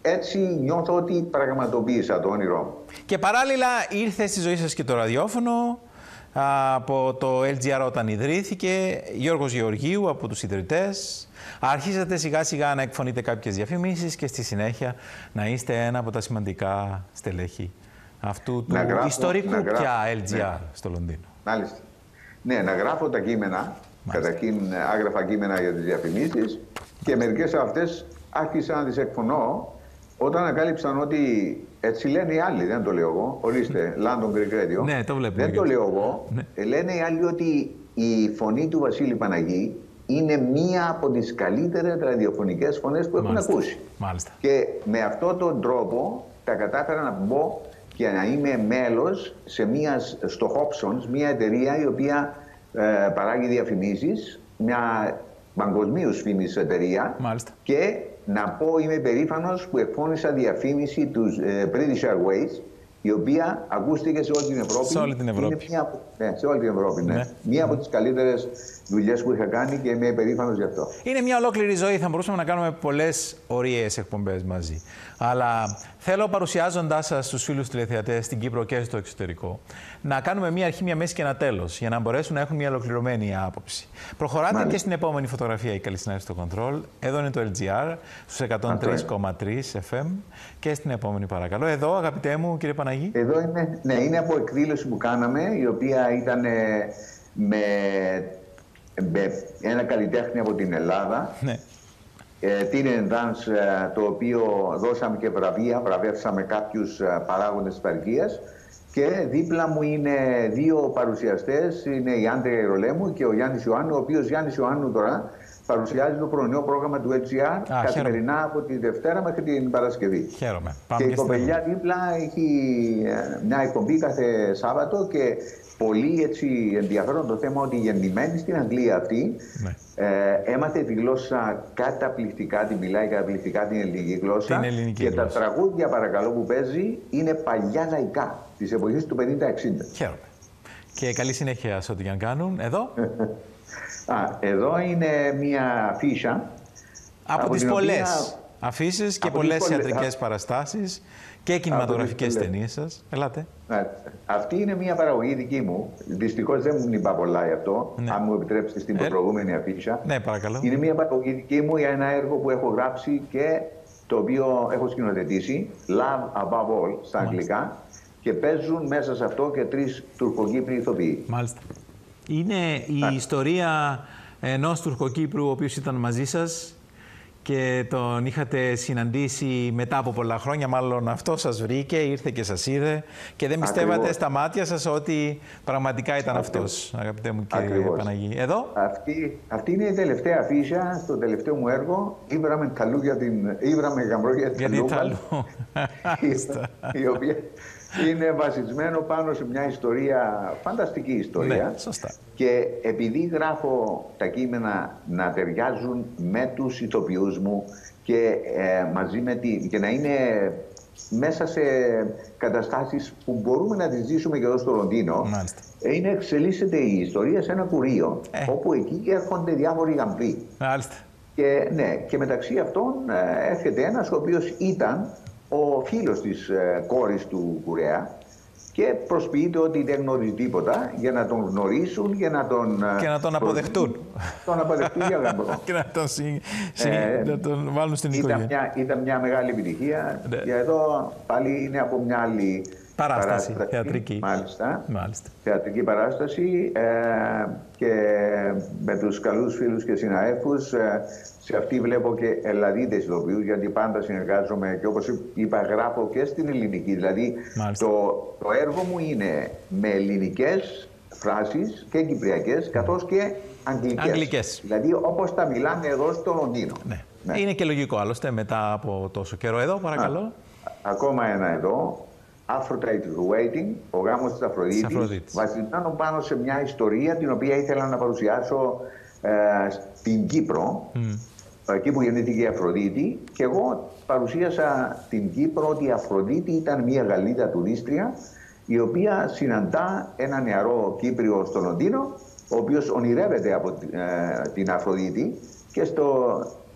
[SPEAKER 14] έτσι νιώθω ότι πραγματοποίησα το όνειρό μου.
[SPEAKER 1] Και παράλληλα ήρθε στη ζωή σας και το ραδιόφωνο από το LGR όταν ιδρύθηκε, Γιώργος Γεωργίου από τους ιδρυτές. Αρχίσατε σιγά σιγά να εκφωνείτε κάποιες διαφημίσεις και στη συνέχεια να είστε ένα από τα σημαντικά στελέχη αυτού του ιστορικού πια LGR στο Λονδίνο.
[SPEAKER 14] Μάλιστα. Ναι, να γράφω τα κείμενα. Καταρχήν άγραφα κείμενα για τις διαφημίσεις και μερικές από αυτές άρχισα να τις εκφωνώ όταν ανακάλυψαν ότι έτσι λένε οι άλλοι, δεν το λέω εγώ. Ορίστε, London Greek Radio.
[SPEAKER 1] Ναι, το βλέπω.
[SPEAKER 14] Δεν το λέω εγώ. Ναι. Λένε οι άλλοι ότι η φωνή του Βασίλη Παναγή είναι μία από τις καλύτερες ραδιοφωνικές φωνές που έχουν ακούσει.
[SPEAKER 1] Μάλιστα.
[SPEAKER 14] Και με αυτόν τον τρόπο τα κατάφερα να μπω και να είμαι μέλος στο Hobsons, μια εταιρεία η οποία παράγει διαφημίσεις, μια παγκοσμίως φήμης εταιρεία.
[SPEAKER 1] Μάλιστα.
[SPEAKER 14] Και να πω, είμαι περήφανος που εκφώνησα διαφήμιση του British Airways, η οποία ακούστηκε σε όλη την Ευρώπη.
[SPEAKER 1] Σε όλη την Ευρώπη.
[SPEAKER 14] Σε όλη την Ευρώπη, ναι. Μία από τις καλύτερες δουλειές που είχα κάνει και είμαι περήφανος γι' αυτό.
[SPEAKER 1] Είναι μια ολόκληρη ζωή. Θα μπορούσαμε να κάνουμε πολλές ωραίες εκπομπές μαζί. Αλλά θέλω, παρουσιάζοντάς σας στους φίλους τηλεθεατές στην Κύπρο και στο εξωτερικό, να κάνουμε μια αρχή, μια μέση και ένα τέλος, για να μπορέσουν να έχουν μια ολοκληρωμένη άποψη. Προχωράτε και στην επόμενη φωτογραφία, η καλή συνάδελφη στο Control. Εδώ είναι το LGR, στους 103,3 FM. Και στην επόμενη, παρακαλώ. Εδώ, αγαπητέ μου, κύριε Παναγή.
[SPEAKER 14] Εδώ είναι, ναι, είναι από εκδήλωση που κάναμε, η οποία ήταν με ένα καλλιτέχνη από την Ελλάδα.
[SPEAKER 1] Ναι.
[SPEAKER 14] Την Dance, το οποίο δώσαμε και βραβεία, βραβεύσαμε κάποιους παράγοντες της παροικίας. Και δίπλα μου είναι δύο παρουσιαστές, είναι η Άντρια Ιερολέμου και ο Γιάννης Ιωάννου, ο οποίος Γιάννης Ιωάννου τώρα παρουσιάζει το πρωινό πρόγραμμα του LGR καθημερινά από τη Δευτέρα μέχρι την Παρασκευή.
[SPEAKER 1] Χαίρομαι.
[SPEAKER 14] Και η κοπελιά δίπλα έχει μια εκπομπή κάθε Σάββατο και πολύ έτσι ενδιαφέρον το θέμα ότι γεννημένη στην Αγγλία αυτή έμαθε τη γλώσσα καταπληκτικά, τη μιλάει καταπληκτικά την ελληνική γλώσσα.
[SPEAKER 1] Την ελληνική
[SPEAKER 14] και
[SPEAKER 1] γλώσσα.
[SPEAKER 14] Τα τραγούδια, παρακαλώ, που παίζει είναι παλιά λαϊκά της εποχής του 50-60.
[SPEAKER 1] Χαίρομαι. Και καλή συνέχεια σε ό,τι και αν κάνουν. Εδώ.
[SPEAKER 14] Εδώ είναι μια αφίσα.
[SPEAKER 1] Από τις πολλές αφίσεις και πολλές θεατρικές παραστάσεις και κινηματογραφικές ταινίες σας. Ελάτε.
[SPEAKER 14] Αυτή είναι μια παραγωγή δική μου. Δυστυχώς δεν μου είπα πολλά γι' αυτό, αν μου επιτρέψετε στην προηγούμενη αφίσα.
[SPEAKER 1] Ναι, παρακαλώ.
[SPEAKER 14] Είναι μια παραγωγή δική μου για ένα έργο που έχω γράψει και το οποίο έχω σκηνοθετήσει, Love Above All, στα αγγλικά, και παίζουν μέσα σε αυτό και 3 Τουρκοκύπριοι ηθοποιοί.
[SPEAKER 1] Μάλιστα. Είναι η ιστορία ενός Τουρκοκύπρου ο οποίος ήταν μαζί σας και τον είχατε συναντήσει μετά από πολλά χρόνια, μάλλον αυτό σας βρήκε, ήρθε και σας είδε και δεν πιστεύατε στα μάτια σας ότι πραγματικά ήταν αυτός, αγαπητέ μου κύριε Παναγή. Εδώ.
[SPEAKER 14] Αυτή είναι η τελευταία αφίσα στο τελευταίο μου έργο, Ήβραμε γαμπρό για την Ταλού, η οποία είναι βασισμένο πάνω σε μια ιστορία, φανταστική ιστορία.
[SPEAKER 1] Ναι, σωστά.
[SPEAKER 14] Και επειδή γράφω τα κείμενα να ταιριάζουν με τους ηθοποιούς μου και μαζί με και να είναι μέσα σε καταστάσεις που μπορούμε να τις ζήσουμε και εδώ στο Λονδίνο, εξελίσσεται η ιστορία σε ένα κουρείο, όπου εκεί έρχονται διάφοροι γαμπροί. Και μεταξύ αυτών έρχεται ένας ο οποίος ήταν ο φίλος της κόρης του κουρέα και προσποιείται ότι δεν γνωρίζει τίποτα για να τον γνωρίσουν και να τον
[SPEAKER 1] αποδεχτούν.
[SPEAKER 14] Τον αποδεχτούν για γαμπρό.
[SPEAKER 1] Και να τον βάλουν στην οικογένεια.
[SPEAKER 14] Ήταν μια μεγάλη επιτυχία. Και εδώ πάλι είναι από μια άλλη
[SPEAKER 1] παράσταση θεατρική.
[SPEAKER 14] Μάλιστα. Θεατρική παράσταση και με τους καλούς φίλους και συναδέλφους. Σε αυτή βλέπω και Ελλαδίτες ηθοποιούς, γιατί πάντα συνεργάζομαι και όπως είπα γράφω και στην ελληνική. Δηλαδή το έργο μου είναι με ελληνικές φράσεις και κυπριακές καθώς και αγγλικές. Δηλαδή όπως τα μιλάμε εδώ στο Λονδίνο.
[SPEAKER 1] Ναι. Είναι και λογικό άλλωστε μετά από τόσο καιρό. Εδώ παρακαλώ.
[SPEAKER 14] Ακόμα ένα εδώ. Aphrodite Waiting, ο γάμος της Αφροδίτης, βασισμένο πάνω σε μια ιστορία την οποία ήθελα να παρουσιάσω στην Κύπρο, εκεί που γεννήθηκε η Αφροδίτη, και εγώ παρουσίασα την Κύπρο ότι η Αφροδίτη ήταν μια Γαλλίδα τουρίστρια η οποία συναντά ένα νεαρό Κύπριο στο Λονδίνο, ο οποίος ονειρεύεται από την Αφροδίτη και στο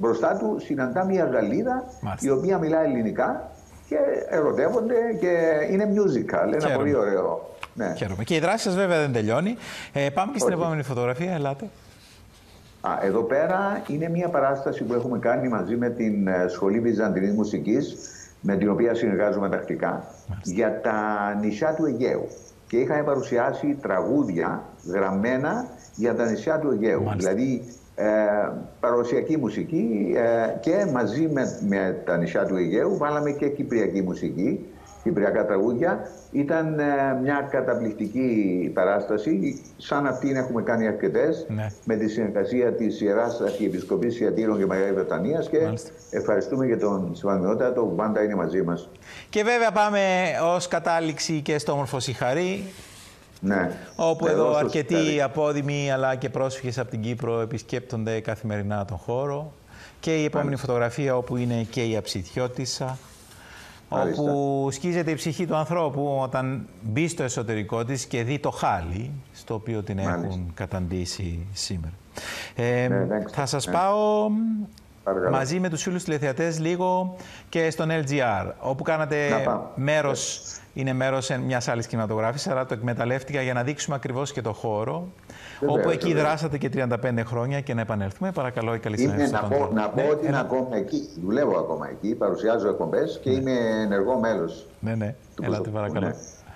[SPEAKER 14] μπροστά του συναντά μια Γαλλίδα η οποία μιλάει ελληνικά και ερωτεύονται και είναι musical. Ένα πολύ ωραίο. Ναι.
[SPEAKER 1] Χαίρομαι. Και η δράση σας βέβαια δεν τελειώνει. Πάμε και στην επόμενη φωτογραφία. Ελάτε.
[SPEAKER 14] Εδώ πέρα είναι μια παράσταση που έχουμε κάνει μαζί με την Σχολή Βυζαντινής Μουσικής, με την οποία συνεργάζομαι τακτικά, για τα νησιά του Αιγαίου. Και είχαμε παρουσιάσει τραγούδια γραμμένα για τα νησιά του Αιγαίου. Μάλιστα. Δηλαδή παραδοσιακή μουσική και μαζί με τα νησιά του Αιγαίου βάλαμε και κυπριακή μουσική, κυπριακά τραγούδια. Ήταν μια καταπληκτική παράσταση, σαν αυτήν έχουμε κάνει αρκετές, με τη συνεργασία της Ιεράς Αρχιεπισκοπής Ιατήρων και Μεγάλης Βρετανίας και ευχαριστούμε για τον Συμβαμιότατο που πάντα είναι μαζί μας.
[SPEAKER 1] Και βέβαια πάμε ως κατάληξη και στο όμορφο Σιχαρί, όπου εδώ αρκετοί απόδημοι αλλά και πρόσφυγες από την Κύπρο επισκέπτονται καθημερινά τον χώρο. Και η επόμενη φωτογραφία όπου είναι και η Αψιτιώτισσα, όπου σκίζεται η ψυχή του ανθρώπου όταν μπει στο εσωτερικό της και δει το χάλι στο οποίο την έχουν καταντήσει σήμερα. Θα σας πάω μαζί με τους φίλους τηλεθεατές λίγο και στον LGR, όπου κάνατε μέρος, είναι μέρος μιας άλλης κινηματογράφησης, αλλά το εκμεταλλεύτηκα για να δείξουμε ακριβώς και το χώρο, όπου εκεί δράσατε και 35 χρόνια και να επανέλθουμε. Παρακαλώ, η καλή συνέχεια.
[SPEAKER 14] Να πω ότι είναι ακόμα εκεί, δουλεύω ακόμα εκεί, παρουσιάζω εκπομπές και είμαι ενεργό μέλος.
[SPEAKER 1] Ναι, ελάτε παρακαλώ.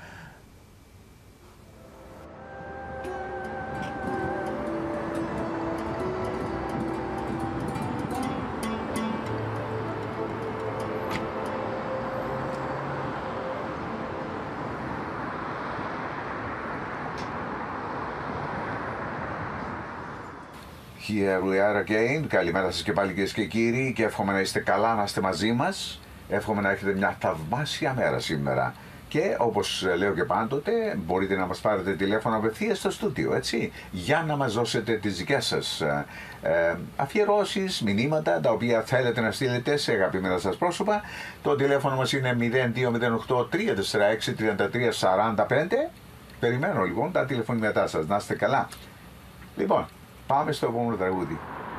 [SPEAKER 15] Here we are again. Καλημέρα σας και πάλι κυρίες και κύριοι και εύχομαι να είστε καλά, να είστε μαζί μας. Εύχομαι να έχετε μια θαυμάσια μέρα σήμερα. Και όπως λέω και πάντοτε, μπορείτε να μας πάρετε τηλέφωνο απευθείας στο στούντιο, έτσι, για να μας δώσετε τις δικές σας αφιερώσεις, μηνύματα, τα οποία θέλετε να στείλετε σε αγαπημένα σας πρόσωπα. Το τηλέφωνο μας είναι 0208 346 3345. Περιμένω λοιπόν τα τηλεφωνήματά σας. Να είστε καλά. Λοιπόν, πάμε στο επόμενο τραγούδι.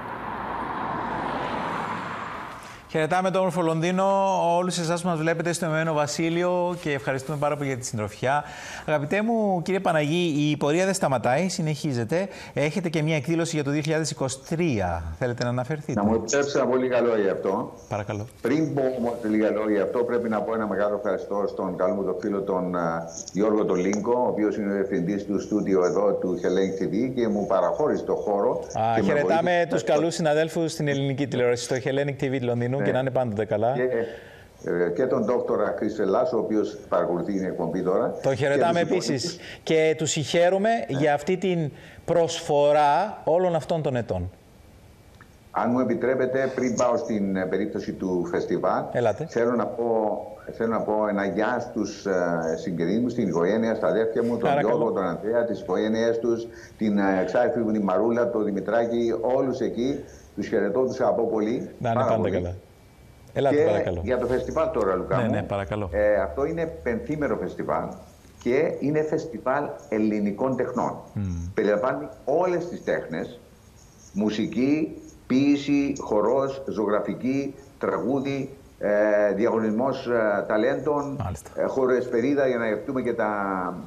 [SPEAKER 1] Χαιρετάμε το όμορφο Λονδίνο, όλους εσάς που μας βλέπετε στο Ηνωμένο Βασίλειο και ευχαριστούμε πάρα πολύ για τη συντροφιά. Αγαπητέ μου κύριε Παναγή, η πορεία δεν σταματάει, συνεχίζεται. Έχετε και μια εκδήλωση για το 2023. Θέλετε να αναφερθείτε?
[SPEAKER 14] Να μου επιτρέψετε να πω λίγα λόγια γι' αυτό.
[SPEAKER 1] Παρακαλώ.
[SPEAKER 14] Πριν πω όμως λίγα λόγια γι' αυτό, πρέπει να πω ένα μεγάλο ευχαριστώ στον καλό μου τον φίλο τον Γιώργο τον Λίνκο, ο οποίος είναι ο διευθυντής του στούντιο εδώ του Hellenic TV και μου παραχώρησε το χώρο.
[SPEAKER 1] Χαιρετάμε τους καλούς συναδέλφους στην ελληνική τηλεόραση, στο Hellenic TV Λονδίνου. Και να είναι πάντοτε καλά.
[SPEAKER 14] Και τον δόκτορα Κρίσελάς, ο οποίος παρακολουθεί την εκπομπή τώρα.
[SPEAKER 1] Τον χαιρετάμε επίσης. Και τους συγχαίρουμε για αυτή την προσφορά όλων αυτών των ετών.
[SPEAKER 14] Αν μου επιτρέπετε, πριν πάω στην περίπτωση του φεστιβάλ, θέλω να πω ένα γεια στους συγγενείς μου, στην οικογένεια, στα αδέρφια μου, τον Γιώργο, τον Ανδρέα, τις οικογένειές τους, την εξάδελφη μου, τη Μαρούλα, τον Δημητράκη, όλους εκεί. Τους χαιρετώ, τους αγαπώ πολύ.
[SPEAKER 1] Να είναι πάντα καλά. Ελάτε, παρακαλώ.
[SPEAKER 14] Για το φεστιβάλ τώρα, Λουκά μου.
[SPEAKER 1] Ναι, παρακαλώ.
[SPEAKER 14] Αυτό είναι πενθήμερο φεστιβάλ και είναι φεστιβάλ ελληνικών τεχνών. Περιλαμβάνει όλες τις τέχνες, μουσική, ποίηση, χορός, ζωγραφική, τραγούδι, διαγωνισμός ταλέντων, χορεσπερίδα για να γευτούμε και τα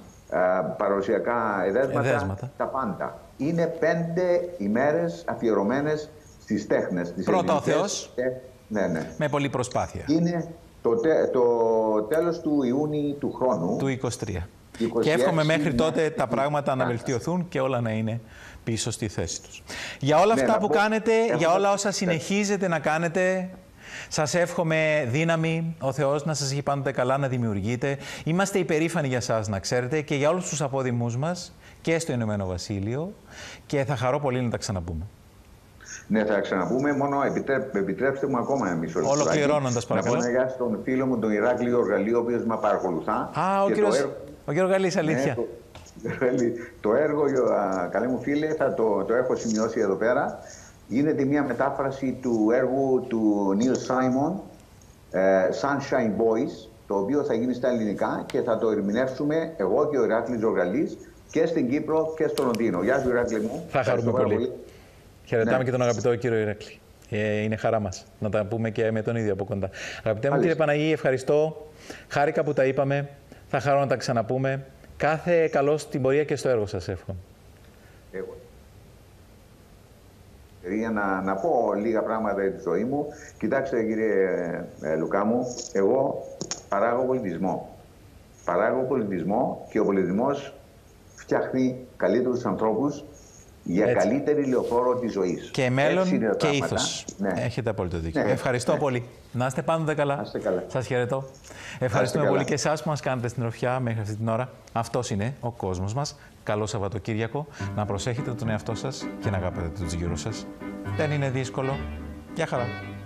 [SPEAKER 14] παραδοσιακά εδέσματα, τα πάντα. Είναι 5 ημέρες αφιερωμένες στις τέχνες.
[SPEAKER 1] Πρώτα ο Θεός,
[SPEAKER 14] ναι.
[SPEAKER 1] Με πολλή προσπάθεια.
[SPEAKER 14] Είναι το τέλος του Ιούνιου του χρόνου.
[SPEAKER 1] Του 23. Και εύχομαι μέχρι τότε τα πράγματα να βελτιωθούν και όλα να είναι πίσω στη θέση τους. Για όλα αυτά που κάνετε, για όλα όσα συνεχίζετε να κάνετε, σας εύχομαι δύναμη, ο Θεός να σας έχει πάντοτε καλά, να δημιουργείτε. Είμαστε υπερήφανοι για σας, να ξέρετε, και για όλους τους απόδημους μας και στο Ηνωμένο Βασίλειο, και θα χαρώ πολύ να τα ξαναπούμε.
[SPEAKER 14] Ναι, θα ξαναπούμε. Μόνο επιτρέψτε μου ακόμα ένα μισό λεπτό.
[SPEAKER 1] Ολοκληρώνοντας, παρακαλώ.
[SPEAKER 14] Να πω ένα γεια στον φίλο μου, τον Ηράκλειο Οργαλή, ο οποίος με παρακολουθά.
[SPEAKER 1] Ο κύριος Γαλής, αλήθεια.
[SPEAKER 14] Το έργο, καλέ μου φίλε, θα το έχω σημειώσει εδώ πέρα. Γίνεται μια μετάφραση του έργου του Neil Simon, Sunshine Boys, το οποίο θα γίνει στα ελληνικά και θα το ερμηνεύσουμε εγώ και ο Ηράκλης Οργαλής και στην Κύπρο και στο Λονδίνο. Γεια σου, Ηράκλη μου.
[SPEAKER 1] Θα χαρούμε πολύ. Χαιρετάμε και τον αγαπητό κύριο Ηράκλη. Είναι χαρά μας να τα πούμε και με τον ίδιο από κοντά. Αγαπητέ μου κύριε Παναγή, ευχαριστώ. Χάρηκα που τα είπαμε. Θα χαρώ να τα ξαναπούμε. Κάθε καλό στην πορεία και στο έργο σας εύχομαι.
[SPEAKER 14] Εγώ. Για να πω λίγα πράγματα για τη ζωή μου. Κοιτάξτε κύριε Λουκά μου, εγώ παράγω πολιτισμό. Παράγω πολιτισμό και ο πολιτισμός φτιάχνει καλύτερους ανθρώπους για καλύτερη λεωφόρο της ζωής.
[SPEAKER 1] Και μέλλον και ήθος. Ναι. Έχετε απόλυτο δίκιο. Ναι. Ευχαριστώ πολύ. Να είστε πάντοτε καλά. Σας χαιρετώ. Ευχαριστούμε πολύ και εσάς που μας κάνετε στην τροφιά μέχρι αυτή την ώρα. Αυτός είναι ο κόσμος μας. Καλό Σαββατοκύριακο. Να προσέχετε τον εαυτό σας και να αγαπάτε τους γύρω σας. Δεν είναι δύσκολο. Γεια χαρά.